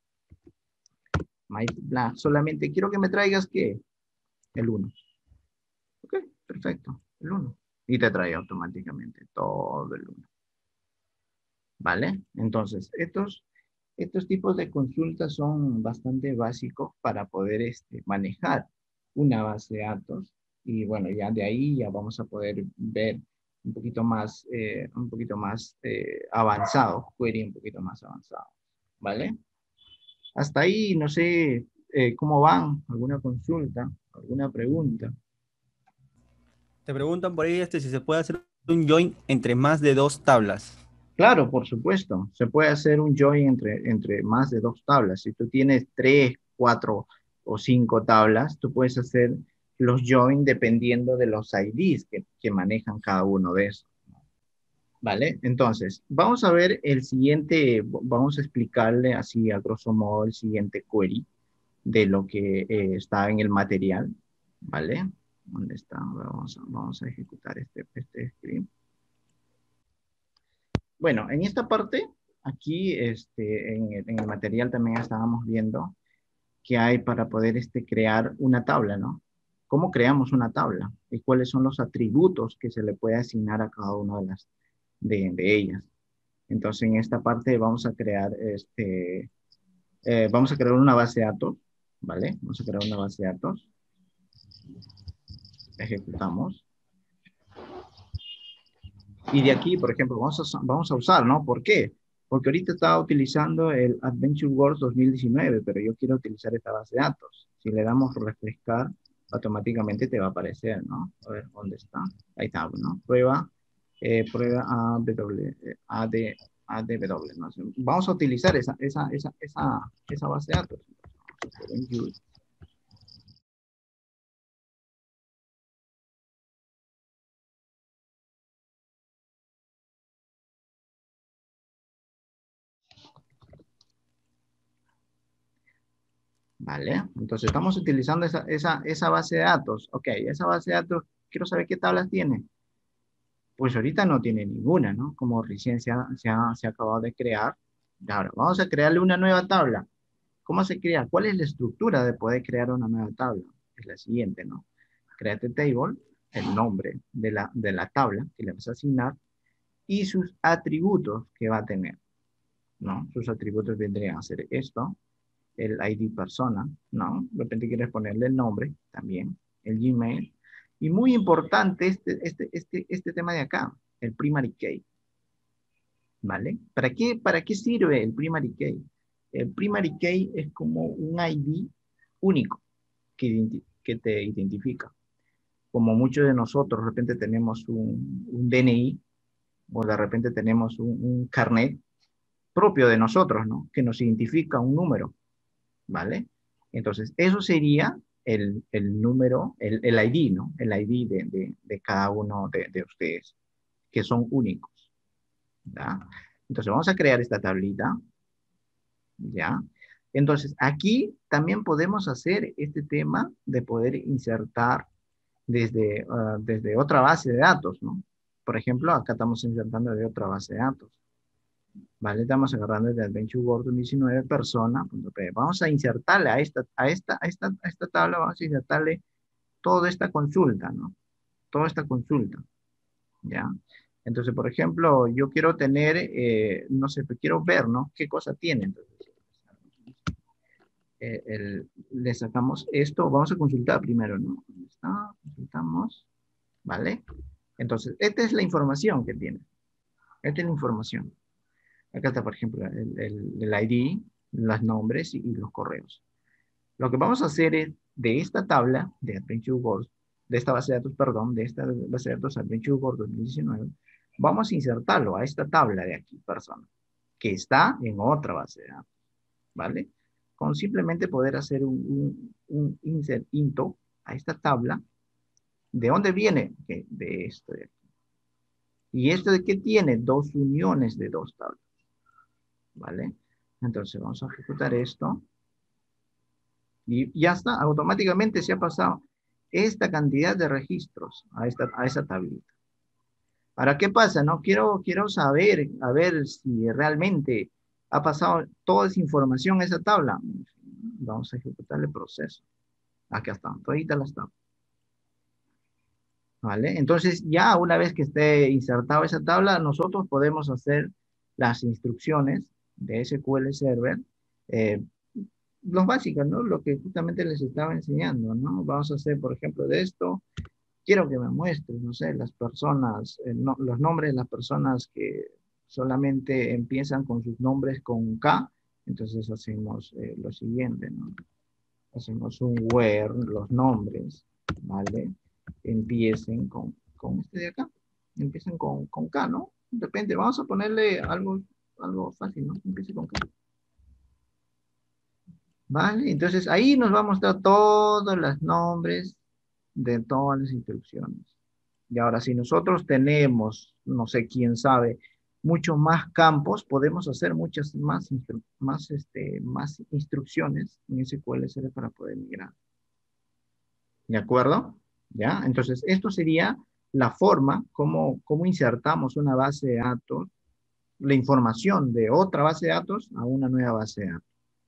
Speaker 1: my flag, solamente quiero que me traigas, ¿qué? El 1. Ok, perfecto, el 1. Y te trae automáticamente todo el 1. ¿Vale? Entonces, estos tipos de consultas son bastante básicos para poder manejar una base de datos. Y bueno, ya de ahí ya vamos a poder ver un poquito más avanzado, query un poquito más avanzado. ¿Vale? Hasta ahí, no sé cómo van, alguna consulta, alguna pregunta.
Speaker 2: Te preguntan por ahí si se puede hacer un join entre más de dos tablas.
Speaker 1: Claro, por supuesto. Se puede hacer un join entre más de dos tablas. Si tú tienes 3, 4 o 5 tablas, tú puedes hacer los join dependiendo de los IDs que manejan cada uno de esos. ¿Vale? Entonces, vamos a ver el siguiente, vamos a explicarle así a grosso modo el siguiente query de lo que está en el material, ¿vale? ¿Dónde está? Vamos a ejecutar este script. Bueno, en esta parte, aquí en el material también estábamos viendo que hay para poder crear una tabla, ¿no? ¿Cómo creamos una tabla? ¿Y cuáles son los atributos que se le puede asignar a cada una de ellas? Entonces, en esta parte vamos a crear vamos a crear una base de datos, ¿vale? Vamos a crear una base de datos. Ejecutamos. Y de aquí, por ejemplo, vamos a usar, ¿no? ¿Por qué? Porque ahorita estaba utilizando el Adventure Wars 2019, pero yo quiero utilizar esta base de datos. Si le damos refrescar, automáticamente te va a aparecer, ¿no? A ver, ¿dónde está? Ahí está, ¿no? Prueba ADW, ¿no? Vamos a utilizar esa base de datos. Vale, entonces estamos utilizando esa base de datos. Ok, esa base de datos, quiero saber qué tablas tiene. Pues ahorita no tiene ninguna, ¿no? Como recién se ha acabado de crear. Ahora, vamos a crearle una nueva tabla. ¿Cómo se crea? ¿Cuál es la estructura de poder crear una nueva tabla? Es la siguiente, ¿no? Create table, el nombre de la tabla que le vas a asignar y sus atributos que va a tener, ¿no? Sus atributos vendrían a ser esto, el ID persona, ¿no? De repente quieres ponerle el nombre también, el Gmail. Y muy importante este tema de acá, el primary key. ¿Vale? ¿Para qué sirve el primary key? El primary key es como un ID único que te identifica. Como muchos de nosotros de repente tenemos un DNI o de repente tenemos un carnet propio de nosotros, ¿no? Que nos identifica un número. ¿Vale? Entonces, eso sería el número, el ID, ¿no? El ID de cada uno de ustedes, que son únicos, ¿ya? Entonces, vamos a crear esta tablita, ¿ya? Entonces, aquí también podemos hacer este tema de poder insertar desde otra base de datos, ¿no? Por ejemplo, acá estamos insertando de otra base de datos. ¿Vale? Estamos agarrando el Adventure World 2019 persona.p. Vamos a insertarle a esta tabla, vamos a insertarle toda esta consulta, ¿no? Toda esta consulta, ¿ya? Entonces, por ejemplo, yo quiero tener, no sé, quiero ver, ¿no? ¿Qué cosa tiene? Entonces, le sacamos esto, vamos a consultar primero, ¿no? ¿Dónde está? Consultamos, ¿vale? Entonces, esta es la información que tiene. Esta es la información. Acá está, por ejemplo, el ID, los nombres y los correos. Lo que vamos a hacer es, de esta tabla de Adventure World, de esta base de datos, perdón, de esta base de datos Adventure World 2019, vamos a insertarlo a esta tabla de aquí, persona, que está en otra base de datos, ¿vale? Con simplemente poder hacer un insert into a esta tabla. ¿De dónde viene? De esto de aquí. ¿Y esto de qué tiene? Dos uniones de dos tablas. ¿Vale? Entonces vamos a ejecutar esto. Y ya está, automáticamente se ha pasado esta cantidad de registros a esa tablita. Ahora, ¿qué pasa? No quiero saber, a ver si realmente ha pasado toda esa información a esa tabla. Vamos a ejecutar el proceso. Acá están, toditas las tablas. ¿Vale? Entonces, ya una vez que esté insertada esa tabla, nosotros podemos hacer las instrucciones de SQL Server, los básicos, ¿no? Lo que justamente les estaba enseñando, ¿no? Vamos a hacer, por ejemplo, de esto, quiero que me muestres, no sé, las personas, los nombres de las personas que solamente empiezan con sus nombres con K, entonces hacemos lo siguiente, ¿no? Hacemos un where, los nombres, ¿vale? Empiecen con este de acá, empiecen con K, ¿no? Depende, vamos a ponerle algo fácil, ¿no? Empiece con K. ¿Vale? Entonces ahí nos va a mostrar todos los nombres de todas las instrucciones. Y ahora, si nosotros tenemos, no sé quién sabe, muchos más campos, podemos hacer muchas más instrucciones en SQL Server para poder migrar. ¿De acuerdo? ¿Ya? Entonces, esto sería la forma como insertamos una base de datos, la información de otra base de datos a una nueva base de datos.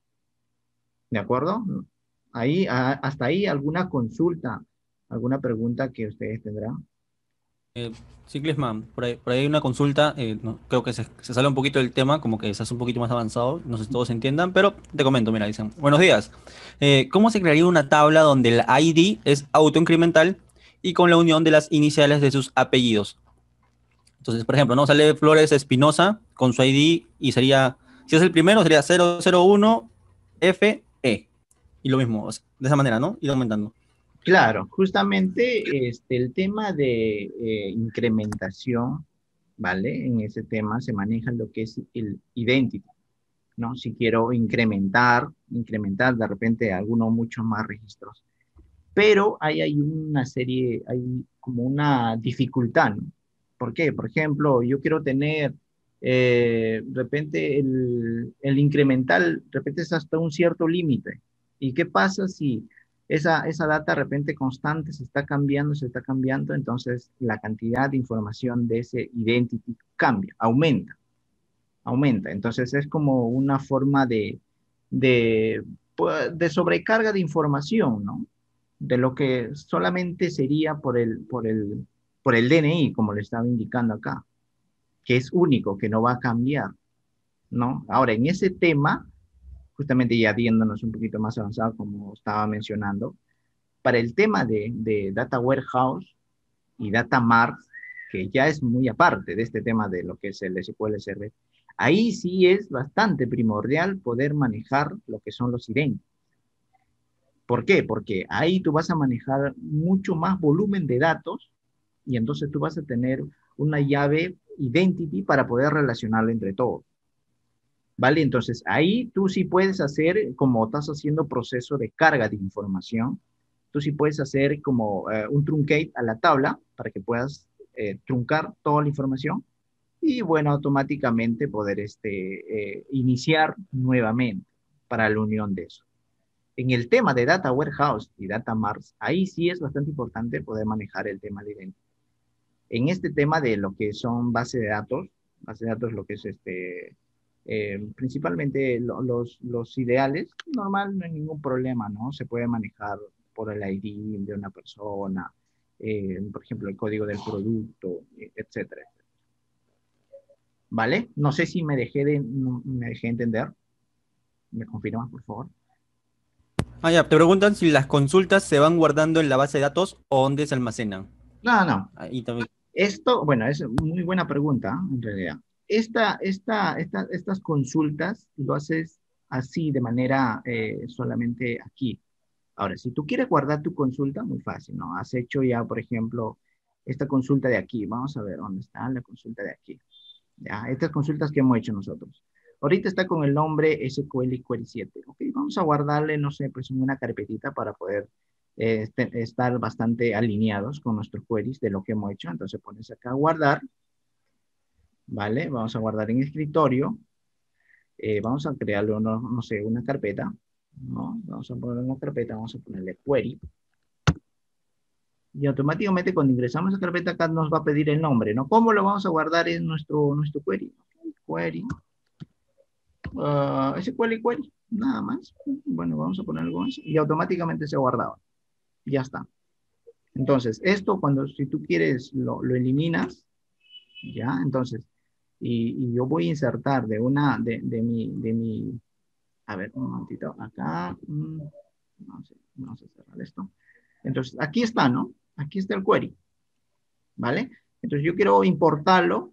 Speaker 1: ¿De acuerdo? Ahí, hasta ahí, alguna consulta, alguna pregunta que ustedes tendrán.
Speaker 2: Sí, Klinsmann, por ahí hay una consulta, creo que se sale un poquito del tema, como que se hace un poquito más avanzado, no sé si todos entiendan, pero te comento, mira, dicen, buenos días. ¿Cómo se crearía una tabla donde el ID es autoincremental y con la unión de las iniciales de sus apellidos? Entonces, por ejemplo, ¿no? Sale Flores Espinosa con su ID y sería, si es el primero, sería 001 FE. Y lo mismo, o sea, de esa manera, ¿no? Ir aumentando.
Speaker 1: Claro, justamente el tema de incrementación, ¿vale? En ese tema se maneja lo que es el identity, ¿no? Si quiero incrementar de repente algunos muchos más registros. Pero hay una serie, hay como una dificultad, ¿no? ¿Por qué? Por ejemplo, yo quiero tener, de repente, el incremental, de repente es hasta un cierto límite. ¿Y qué pasa si esa data de repente constante se está cambiando, entonces la cantidad de información de ese identity cambia, aumenta. Entonces es como una forma de, de sobrecarga de información, ¿no? De lo que solamente sería por el DNI, como le estaba indicando acá, que es único, que no va a cambiar, ¿no? Ahora, en ese tema, justamente ya viéndonos un poquito más avanzado, como estaba mencionando, para el tema de Data Warehouse y Data Mart, que ya es muy aparte de este tema de lo que es el SQL Server, ahí sí es bastante primordial poder manejar lo que son los idénticos. ¿Por qué? Porque ahí tú vas a manejar mucho más volumen de datos y entonces tú vas a tener una llave identity para poder relacionarlo entre todos. ¿Vale? Entonces ahí tú sí puedes hacer, como estás haciendo proceso de carga de información, tú sí puedes hacer como un truncate a la tabla para que puedas truncar toda la información y bueno, automáticamente poder iniciar nuevamente para la unión de eso. En el tema de Data Warehouse y Data Mart, ahí sí es bastante importante poder manejar el tema de identidad. En este tema de lo que son base de datos lo que es principalmente los ideales, normal, no hay ningún problema, ¿no? Se puede manejar por el ID de una persona, por ejemplo, el código del producto, etcétera. ¿Vale? No sé si me dejé entender. ¿Me confirmas, por favor?
Speaker 2: Ah, ya, te preguntan si las consultas se van guardando en la base de datos o dónde se almacenan.
Speaker 1: No, no.
Speaker 2: Ahí también.
Speaker 1: Esto, bueno, es muy buena pregunta, en realidad. Estas consultas lo haces así, de manera solamente aquí. Ahora, si tú quieres guardar tu consulta, muy fácil, ¿no? Has hecho ya, por ejemplo, esta consulta de aquí. Vamos a ver dónde está la consulta de aquí. Ya, estas consultas que hemos hecho nosotros. Ahorita está con el nombre SQL Query 7. Ok, vamos a guardarle, no sé, pues en una carpetita para poder estar bastante alineados con nuestros queries de lo que hemos hecho. Entonces pones acá guardar, ¿vale? Vamos a guardar en escritorio. Vamos a crearle, no sé, una carpeta, ¿no? Vamos a poner una carpeta, vamos a ponerle query. Y automáticamente cuando ingresamos a esa carpeta acá nos va a pedir el nombre, ¿no? ¿Cómo lo vamos a guardar en nuestro query? Query. SQL query, nada más. Bueno, vamos a poner algo más. Y automáticamente se guardaba. Ya está. Entonces, esto si tú quieres, lo eliminas, ¿ya? Entonces, y yo voy a insertar a ver, un momentito, acá, vamos a cerrar esto. Entonces, aquí está, ¿no? Aquí está el query, ¿vale? Entonces, yo quiero importarlo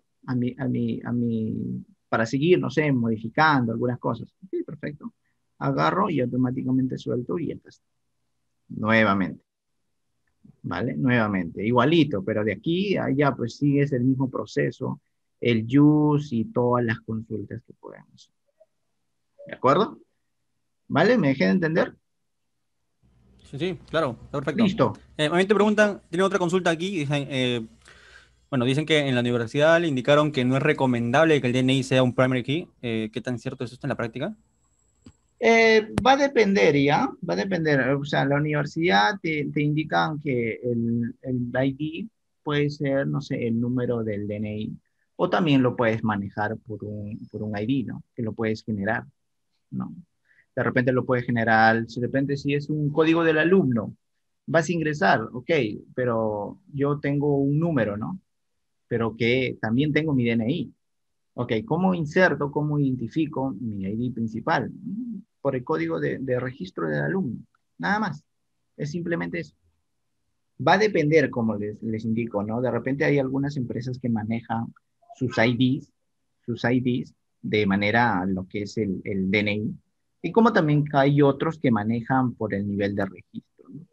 Speaker 1: para seguir, no sé, modificando algunas cosas. Ok, perfecto. Agarro y automáticamente suelto y ya está. Nuevamente. ¿Vale? Nuevamente, igualito, pero de aquí a allá pues sigues el mismo proceso, el use y todas las consultas que podemos. ¿De acuerdo? ¿Vale? ¿Me dejé de entender?
Speaker 2: Sí, sí, claro, está perfecto.
Speaker 1: Listo.
Speaker 2: A mí te preguntan, tiene otra consulta aquí, dicen, bueno, dicen que en la universidad le indicaron que no es recomendable que el DNI sea un primary key. ¿Qué tan cierto es esto en la práctica?
Speaker 1: Va a depender, ¿ya? Va a depender. O sea, la universidad te indican que el ID puede ser, no sé, el número del DNI. O también lo puedes manejar por un ID, ¿no? Que lo puedes generar, ¿no? De repente lo puedes generar, de repente si es un código del alumno, vas a ingresar, ok, pero yo tengo un número, ¿no? Pero que también tengo mi DNI. Ok, ¿cómo inserto, cómo identifico mi ID principal? Por el código de registro del alumno. Nada más. Es simplemente eso. Va a depender, como les indico, ¿no? De repente hay algunas empresas que manejan sus IDs de manera lo que es el DNI. Y como también hay otros que manejan por el nivel de registro, ¿no?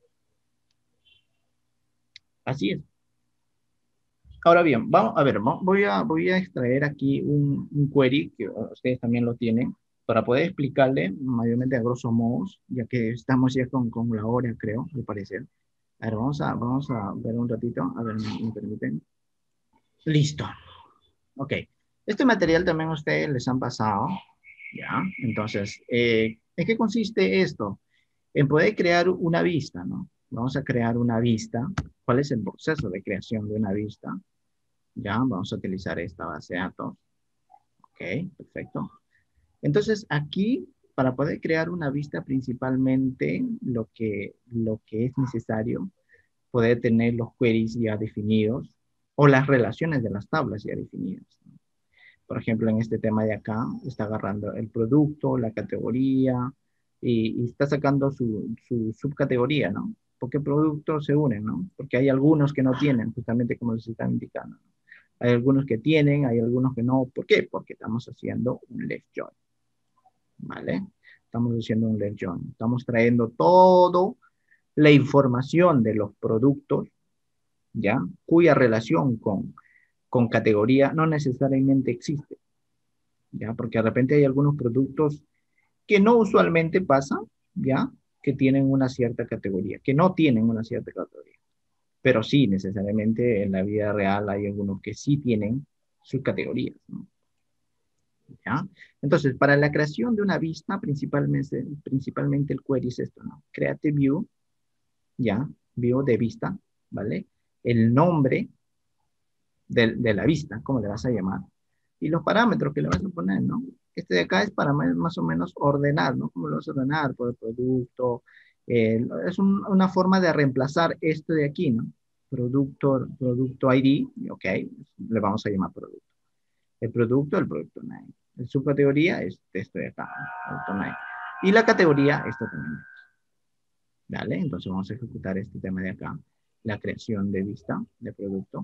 Speaker 1: Así es. Ahora bien, vamos a ver, voy a extraer aquí un query que ustedes también lo tienen para poder explicarle mayormente a grosso modo, ya que estamos ya con la hora, creo, al parecer. A ver, vamos a ver un ratito, a ver, me permiten. Listo, ok. Este material también a ustedes les han pasado, ¿ya? Entonces, ¿en qué consiste esto? En poder crear una vista, ¿no? Vamos a crear una vista. ¿Cuál es el proceso de creación de una vista? Ya, vamos a utilizar esta base de datos. Ok, perfecto. Entonces, aquí, para poder crear una vista, principalmente lo que es necesario, poder tener los queries ya definidos o las relaciones de las tablas ya definidas, ¿no? Por ejemplo, en este tema de acá, está agarrando el producto, la categoría, y está sacando su subcategoría, ¿no? ¿Por qué productos se unen, no? Porque hay algunos que no tienen, justamente como les están indicando, ¿no? Hay algunos que tienen, hay algunos que no. ¿Por qué? Porque estamos haciendo un left join, ¿vale? Estamos haciendo un left join. Estamos trayendo toda la información de los productos, ¿ya? Cuya relación con categoría no necesariamente existe, ¿ya? Porque de repente hay algunos productos que no usualmente pasan, ¿ya? Que tienen una cierta categoría, que no tienen una cierta categoría. Pero sí, necesariamente en la vida real hay algunos que sí tienen sus categorías, ¿no? ¿Ya? Entonces, para la creación de una vista, principalmente el query es esto, ¿no? Create view, ¿ya? View de vista, ¿vale? El nombre de la vista, ¿cómo le vas a llamar? Y los parámetros que le vas a poner, ¿no? Este de acá es para más o menos ordenar, ¿no? ¿Cómo lo vas a ordenar? Por el producto. Es una forma de reemplazar esto de aquí, ¿no? Producto ID, ok, le vamos a llamar producto. El producto name. El subcategoría es esto de acá, producto name. Y la categoría, esto también. ¿Vale? Entonces vamos a ejecutar este tema de acá, la creación de vista de producto.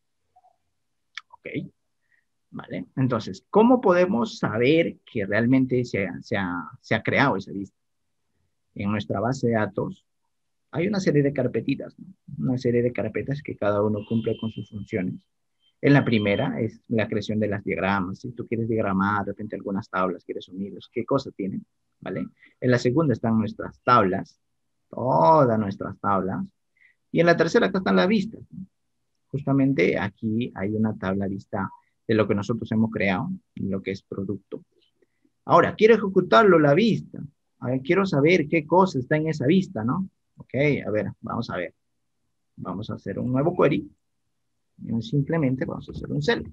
Speaker 1: Ok. ¿Vale? Entonces, ¿cómo podemos saber que realmente se ha creado esa vista? En nuestra base de datos hay una serie de carpetitas, ¿no? Una serie de carpetas que cada uno cumple con sus funciones. En la primera es la creación de las diagramas. Si tú quieres diagramar de repente algunas tablas, quieres unirlos, qué cosas tienen, ¿vale? En la segunda están nuestras tablas, todas nuestras tablas. Y en la tercera acá están las vistas, ¿no? Justamente aquí hay una tabla vista de lo que nosotros hemos creado, lo que es producto. Ahora, quiero ejecutarlo la vista. A ver, quiero saber qué cosa está en esa vista, ¿no? Ok, a ver, vamos a ver. Vamos a hacer un nuevo query. Y simplemente vamos a hacer un select.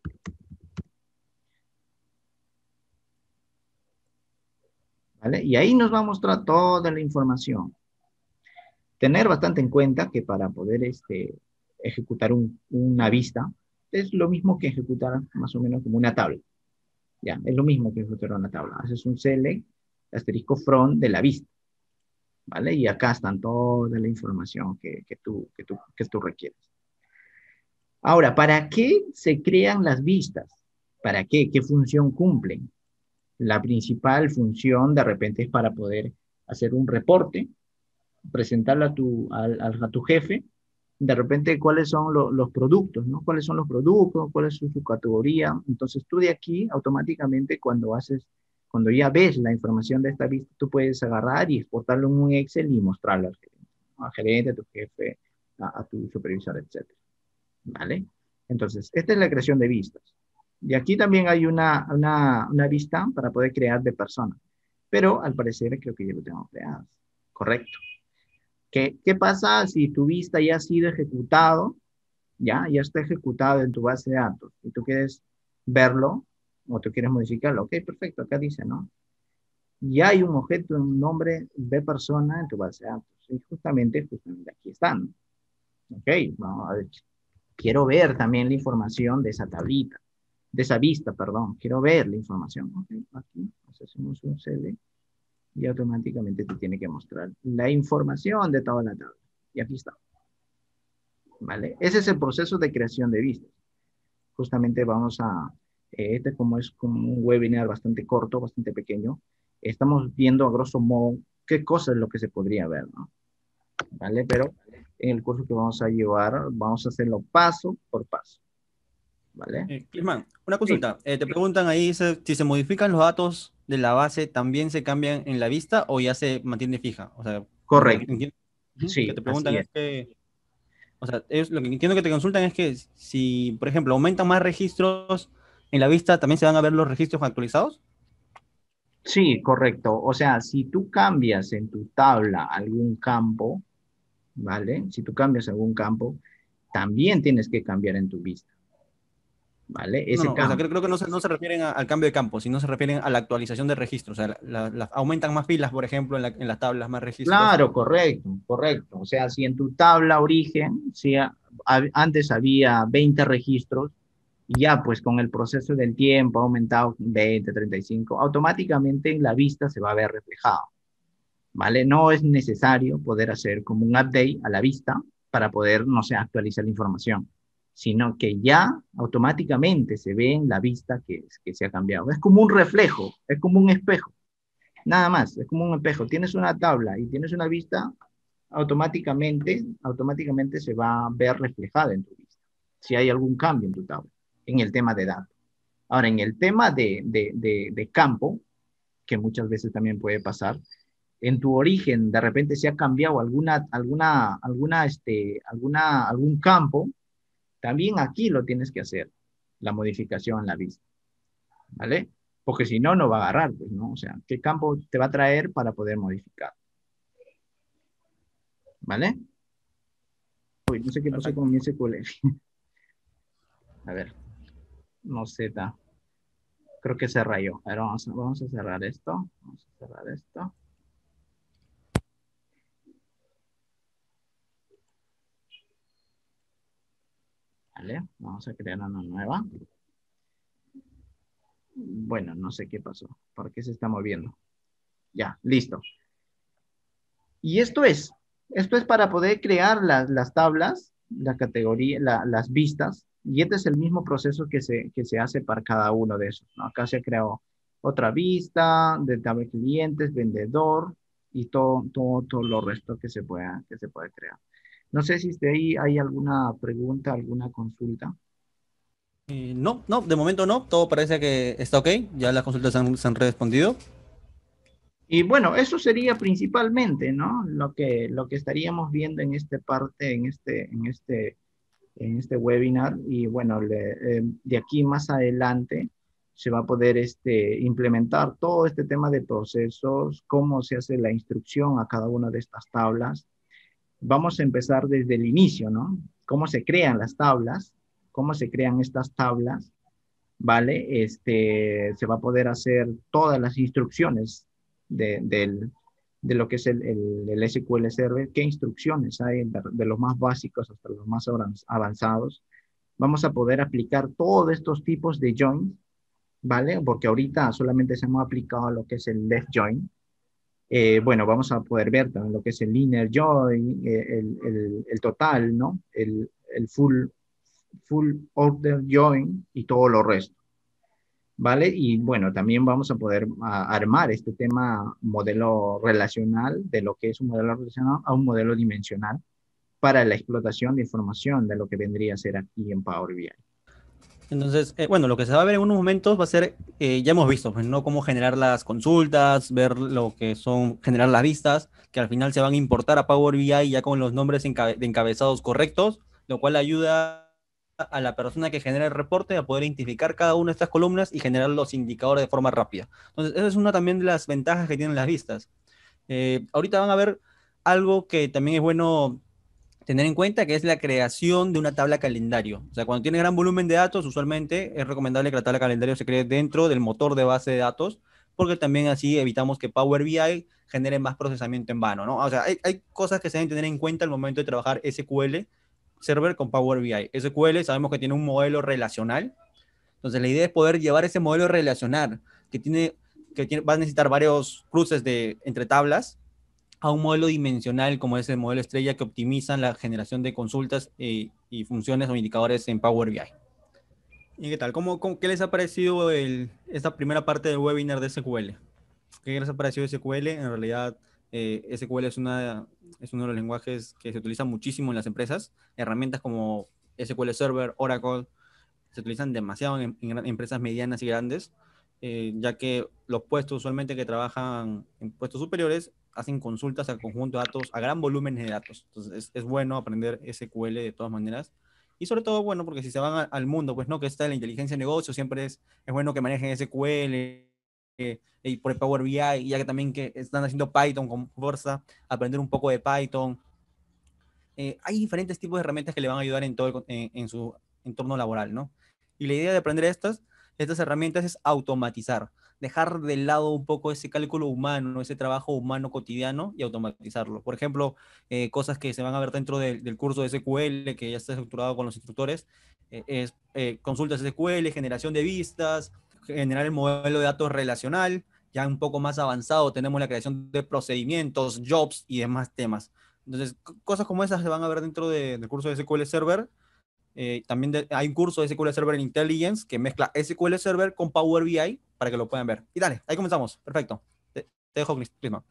Speaker 1: ¿Vale? Y ahí nos va a mostrar toda la información. Tener bastante en cuenta que para poder ejecutar una vista es lo mismo que ejecutar más o menos como una tabla. Ya, es lo mismo que ejecutar una tabla. Haces un select, asterisco from de la vista, ¿vale? Y acá están toda la información que tú requieres. Ahora, ¿para qué se crean las vistas? ¿Para qué? ¿Qué función cumplen? La principal función de repente es para poder hacer un reporte, presentarlo a tu jefe, de repente cuáles son los productos, ¿no? ¿Cuáles son los productos? ¿Cuál es su categoría? Entonces tú de aquí automáticamente cuando ya ves la información de esta vista, tú puedes agarrar y exportarlo en un Excel y mostrarlo al jefe. al gerente, a tu jefe, a tu supervisor, etcétera. ¿Vale? Entonces, esta es la creación de vistas. Y aquí también hay una vista para poder crear de persona. Pero al parecer creo que ya lo tengo creado. Correcto. ¿Qué pasa si tu vista ya ha sido ejecutado? Ya está ejecutado en tu base de datos y tú quieres verlo o tú quieres modificarlo. Ok, perfecto. Acá dice, ¿no? Ya hay un objeto, un nombre de persona en tu base de datos. Y justamente aquí están. Ok, vamos a ver. Quiero ver también la información de esa tablita, de esa vista, perdón. Quiero ver la información. Ok, aquí hacemos un select y automáticamente te tiene que mostrar la información de toda la tabla. Y aquí está. ¿Vale? Ese es el proceso de creación de vistas. Justamente vamos a, este como es como un webinar bastante corto, bastante pequeño, estamos viendo a grosso modo qué cosa es lo que se podría ver, ¿no? ¿Vale? Pero en el curso que vamos a llevar, vamos a hacerlo paso por paso. ¿Vale?
Speaker 2: Clisman, una
Speaker 1: Sí,
Speaker 2: consulta. Te preguntan ahí si se modifican los datos de la base, ¿también se cambian en la vista o ya se mantiene fija? O sea, porque
Speaker 1: correcto.
Speaker 2: que
Speaker 1: Sí,
Speaker 2: te preguntan
Speaker 1: así es.
Speaker 2: es que, o sea, lo que entiendo que te consultan es que si, por ejemplo, aumentan más registros en la vista, ¿también se van a ver los registros actualizados?
Speaker 1: Sí, correcto. O sea, si tú cambias en tu tabla algún campo, ¿vale? Si tú cambias algún campo, también tienes que cambiar en tu vista, ¿vale?
Speaker 2: No,
Speaker 1: Ese
Speaker 2: no, o sea,
Speaker 1: campo.
Speaker 2: creo que no se refieren al cambio de campo, sino se refieren a la actualización de registros. O sea, aumentan más filas, por ejemplo, en las tablas, más registros.
Speaker 1: Claro, correcto, correcto. O sea, si en tu tabla origen, si antes había 20 registros, y ya pues con el proceso del tiempo ha aumentado 20, 35, automáticamente en la vista se va a ver reflejado, ¿vale? No es necesario poder hacer como un update a la vista para poder, no sé, actualizar la información, sino que ya automáticamente se ve en la vista que se ha cambiado. Es como un reflejo, es como un espejo. Nada más, es como un espejo. Tienes una tabla y tienes una vista, automáticamente se va a ver reflejada en tu vista. Si hay algún cambio en tu tabla, en el tema de datos. Ahora, en el tema de campo, que muchas veces también puede pasar, en tu origen de repente se ha cambiado algún campo, también aquí lo tienes que hacer, la modificación en la vista, ¿vale? Porque si no, no va a agarrar, pues, ¿no? O sea, ¿qué campo te va a traer para poder modificar? ¿Vale? Uy, no sé qué pasó
Speaker 2: Perfecto.
Speaker 1: con mi SQL. A ver, no sé, creo que se rayó. A ver, vamos a cerrar esto. Vamos a cerrar esto. Vale, vamos a crear una nueva. Bueno, no sé qué pasó. ¿Por qué se está moviendo? Ya, listo. Y esto es para poder crear las tablas, la categoría, las vistas, y este es el mismo proceso que se hace para cada uno de esos, ¿no? Acá se creó otra vista de tabla de clientes, vendedor, y todo lo resto que se puede crear. No sé si de ahí hay alguna pregunta, alguna consulta.
Speaker 2: No, no, de momento no. Todo parece que está ok. Ya las consultas se han respondido.
Speaker 1: Y bueno, eso sería principalmente, ¿no? Lo que estaríamos viendo en esta parte, en este webinar. Y bueno, de aquí más adelante se va a poder implementar todo este tema de procesos, cómo se hace la instrucción a cada una de estas tablas. Vamos a empezar desde el inicio, ¿no? Cómo se crean las tablas, cómo se crean estas tablas, ¿vale? Se va a poder hacer todas las instrucciones de lo que es el SQL Server, qué instrucciones hay de los más básicos hasta los más avanzados. Vamos a poder aplicar todos estos tipos de joins, ¿vale? Porque ahorita solamente se hemos aplicado lo que es el left join. Bueno, vamos a poder ver también lo que es el inner join, el total, ¿no? El full order join y todo lo resto. ¿Vale? Y bueno, también vamos a poder armar este tema modelo relacional, de lo que es un modelo relacional a un modelo dimensional para la explotación de información de lo que vendría a ser aquí en Power BI.
Speaker 2: Entonces, bueno, lo que se va a ver en unos momentos va a ser, ya hemos visto, pues, ¿no? Cómo generar las consultas, ver lo que son, generar las vistas, que al final se van a importar a Power BI ya con los nombres de encabezados correctos, lo cual ayuda a la persona que genera el reporte a poder identificar cada una de estas columnas y generar los indicadores de forma rápida. Entonces, esa es una también de las ventajas que tienen las vistas. Ahorita van a ver algo que también es bueno tener en cuenta, que es la creación de una tabla calendario. O sea, cuando tiene gran volumen de datos, usualmente es recomendable que la tabla calendario se cree dentro del motor de base de datos, porque también así evitamos que Power BI genere más procesamiento en vano, ¿no? O sea, hay cosas que se deben tener en cuenta al momento de trabajar SQL Server con Power BI. SQL sabemos que tiene un modelo relacional, entonces la idea es poder llevar ese modelo relacional va a necesitar varios cruces entre tablas a un modelo dimensional como es el modelo estrella, que optimiza la generación de consultas y funciones o indicadores en Power BI. ¿Y qué tal? ¿Qué les ha parecido esta primera parte del webinar de SQL? ¿Qué les ha parecido SQL? En realidad, SQL es uno de los lenguajes que se utiliza muchísimo en las empresas. Herramientas como SQL Server, Oracle, se utilizan demasiado en empresas medianas y grandes, ya que los puestos usualmente que trabajan en puestos superiores hacen consultas al conjunto de datos, a gran volumen de datos. Entonces es bueno aprender SQL de todas maneras. Y sobre todo, bueno, porque si se van al mundo, pues no, que está en la inteligencia de negocio, siempre es bueno que manejen SQL y por el Power BI, ya que también que están haciendo Python con fuerza, aprender un poco de Python. Hay diferentes tipos de herramientas que le van a ayudar en su entorno laboral, ¿no? Y la idea de aprender estas herramientas es automatizar, dejar de lado un poco ese cálculo humano, ese trabajo humano cotidiano y automatizarlo. Por ejemplo, cosas que se van a ver dentro del curso de SQL, que ya está estructurado con los instructores, es consultas SQL, generación de vistas, generar el modelo de datos relacional. Ya un poco más avanzado tenemos la creación de procedimientos, jobs y demás temas. Entonces, cosas como esas se van a ver dentro del curso de SQL Server. También hay un curso de SQL Server Intelligence que mezcla SQL Server con Power BI para que lo puedan ver. Y dale, ahí comenzamos. Perfecto. Te dejo, Crisma.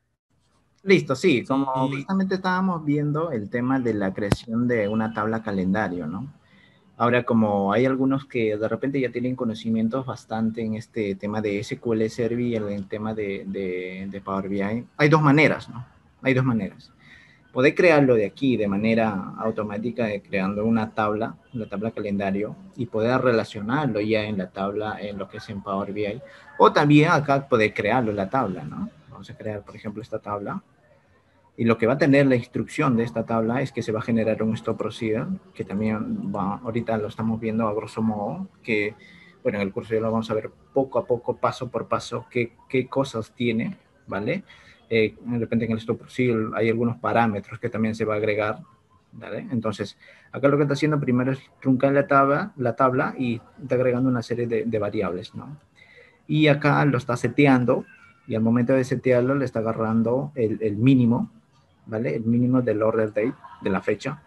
Speaker 1: Listo, sí, como
Speaker 2: Sí,
Speaker 1: justamente estábamos viendo el tema de la creación de una tabla calendario, ¿no? Ahora, como hay algunos que de repente ya tienen conocimientos bastante en este tema de SQL Server y en el tema de Power BI, hay dos maneras, ¿no? Hay dos maneras. Poder crearlo de aquí de manera automática, creando una tabla calendario, y poder relacionarlo ya en la tabla, en lo que es en Power BI. O también acá poder crearlo en la tabla, ¿no? Vamos a crear, por ejemplo, esta tabla. Y lo que va a tener la instrucción de esta tabla es que se va a generar un stop procedure, que también ahorita lo estamos viendo a grosso modo, que, bueno, en el curso ya lo vamos a ver poco a poco, paso por paso, qué cosas tiene, ¿vale? De repente en el stop procedure hay algunos parámetros que también se va a agregar, ¿vale? Entonces, acá lo que está haciendo primero es truncar la tabla y está agregando una serie de variables, ¿no? Y acá lo está seteando, y al momento de setearlo le está agarrando el mínimo, ¿vale? El mínimo del order date, de la fecha.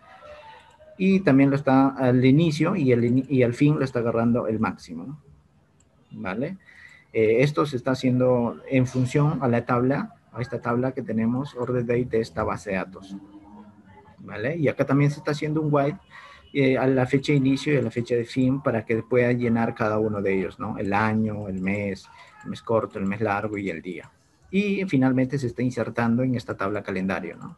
Speaker 1: Y también lo está al inicio y al fin lo está agarrando el máximo, ¿vale? Esto se está haciendo en función a la tabla, a esta tabla que tenemos, order date de esta base de datos, ¿vale? Y acá también se está haciendo un while a la fecha de inicio y a la fecha de fin para que pueda llenar cada uno de ellos, ¿no? El año, el mes corto, el mes largo y el día. Y finalmente se está insertando en esta tabla calendario, ¿no?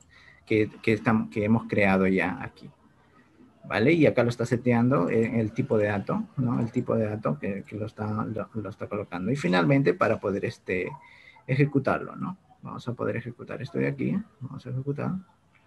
Speaker 1: Que hemos creado ya aquí, ¿vale? Y acá lo está seteando el tipo de dato, ¿no? El tipo de dato que lo está colocando. Y finalmente para poder ejecutarlo, ¿no? Vamos a poder ejecutar esto de aquí, vamos a ejecutar.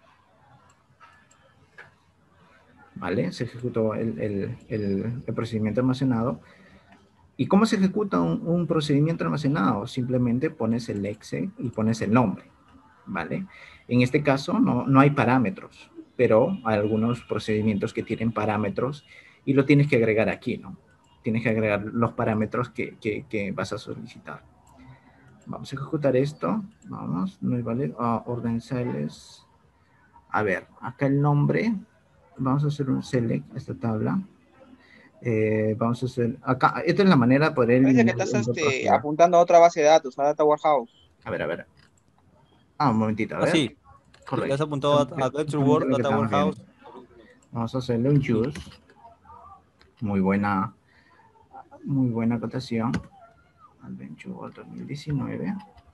Speaker 1: ¿Vale? Se ejecutó el procedimiento almacenado. ¿Y cómo se ejecuta un procedimiento almacenado? Simplemente pones el exe y pones el nombre, ¿vale? En este caso no hay parámetros, pero hay algunos procedimientos que tienen parámetros y lo tienes que agregar aquí, ¿no? Tienes que agregar los parámetros que vas a solicitar. Vamos a ejecutar esto. Vamos, no es válido. Orden sales. A ver, acá el nombre. Vamos a hacer un select a esta tabla. Vamos a hacer acá. Esta es la manera de poder
Speaker 4: Parece que
Speaker 1: eliminar
Speaker 4: estás
Speaker 1: el procedure.
Speaker 4: apuntando a otra base de datos, a Data Warehouse.
Speaker 1: A ver, a ver. Un momentito, a ver.
Speaker 2: sí. Ya se
Speaker 1: Correcto.
Speaker 2: apuntó a Vector
Speaker 1: Justamente
Speaker 2: World,
Speaker 1: lo que
Speaker 2: Data
Speaker 1: estamos viendo.
Speaker 2: Warehouse.
Speaker 1: Vamos a hacerle un use. Muy buena Muy buena acotación. Adventure World 2019.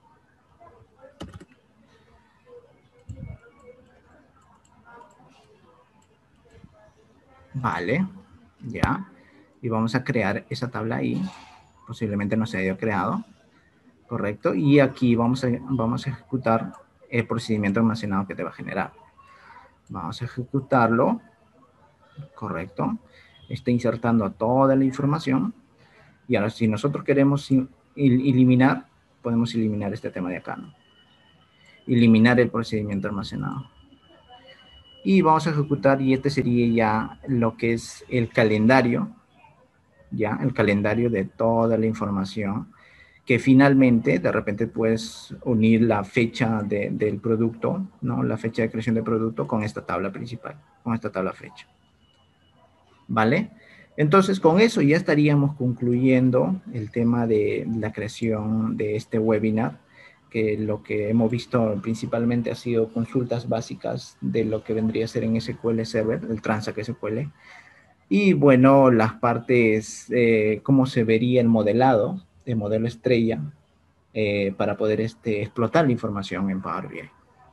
Speaker 1: Vale, ya. Y vamos a crear esa tabla ahí. Posiblemente no se haya creado. Correcto. Y aquí vamos a ejecutar el procedimiento almacenado que te va a generar. Vamos a ejecutarlo. Correcto. Está insertando toda la información. Y ahora, si nosotros queremos eliminar, podemos eliminar este tema de acá, ¿no? Eliminar el procedimiento almacenado. Y vamos a ejecutar, y este sería ya lo que es el calendario, ya, el calendario de toda la información, que finalmente, de repente puedes unir la fecha del producto, ¿no? La fecha de creación del producto con esta tabla principal, con esta tabla fecha. ¿Vale? Entonces, con eso ya estaríamos concluyendo el tema de la creación de este webinar, que lo que hemos visto principalmente ha sido consultas básicas de lo que vendría a ser en SQL Server, el Transact SQL. Y bueno, las partes, cómo se vería el modelado, el modelo estrella, para poder explotar la información en Power BI.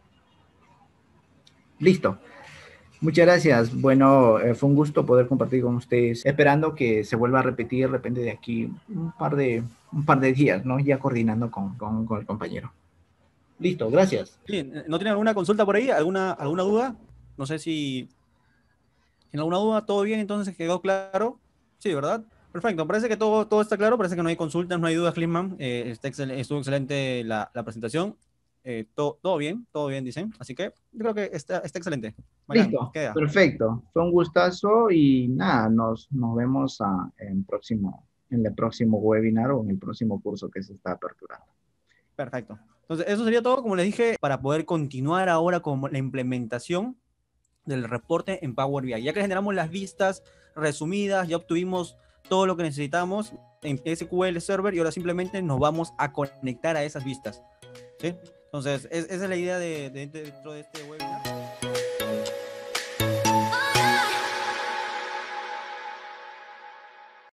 Speaker 1: Listo. Muchas gracias. Bueno, fue un gusto poder compartir con ustedes, esperando que se vuelva a repetir de repente de aquí un par de días, ¿no? Ya coordinando con el compañero. Listo, gracias.
Speaker 2: Sí, ¿no tienen alguna consulta por ahí? ¿Alguna duda? No sé si ¿tienen alguna duda? ¿Todo bien? Entonces, ¿quedó claro? Sí, ¿verdad? Perfecto, parece que todo está claro, parece que no hay consultas, no hay dudas, Clintman. Estuvo excelente la presentación. Todo bien, dicen. Así que creo que está excelente. Bacán,
Speaker 1: Listo,
Speaker 2: queda.
Speaker 1: perfecto. Fue un gustazo y nada, nos vemos en el próximo webinar o en el próximo curso que se está aperturando.
Speaker 2: Perfecto. Entonces, eso sería todo, como les dije, para poder continuar ahora con la implementación del reporte en Power BI. Ya que generamos las vistas resumidas, ya obtuvimos todo lo que necesitamos en SQL Server y ahora simplemente nos vamos a conectar a esas vistas. ¿Sí? Entonces, esa es la idea dentro de este webinar.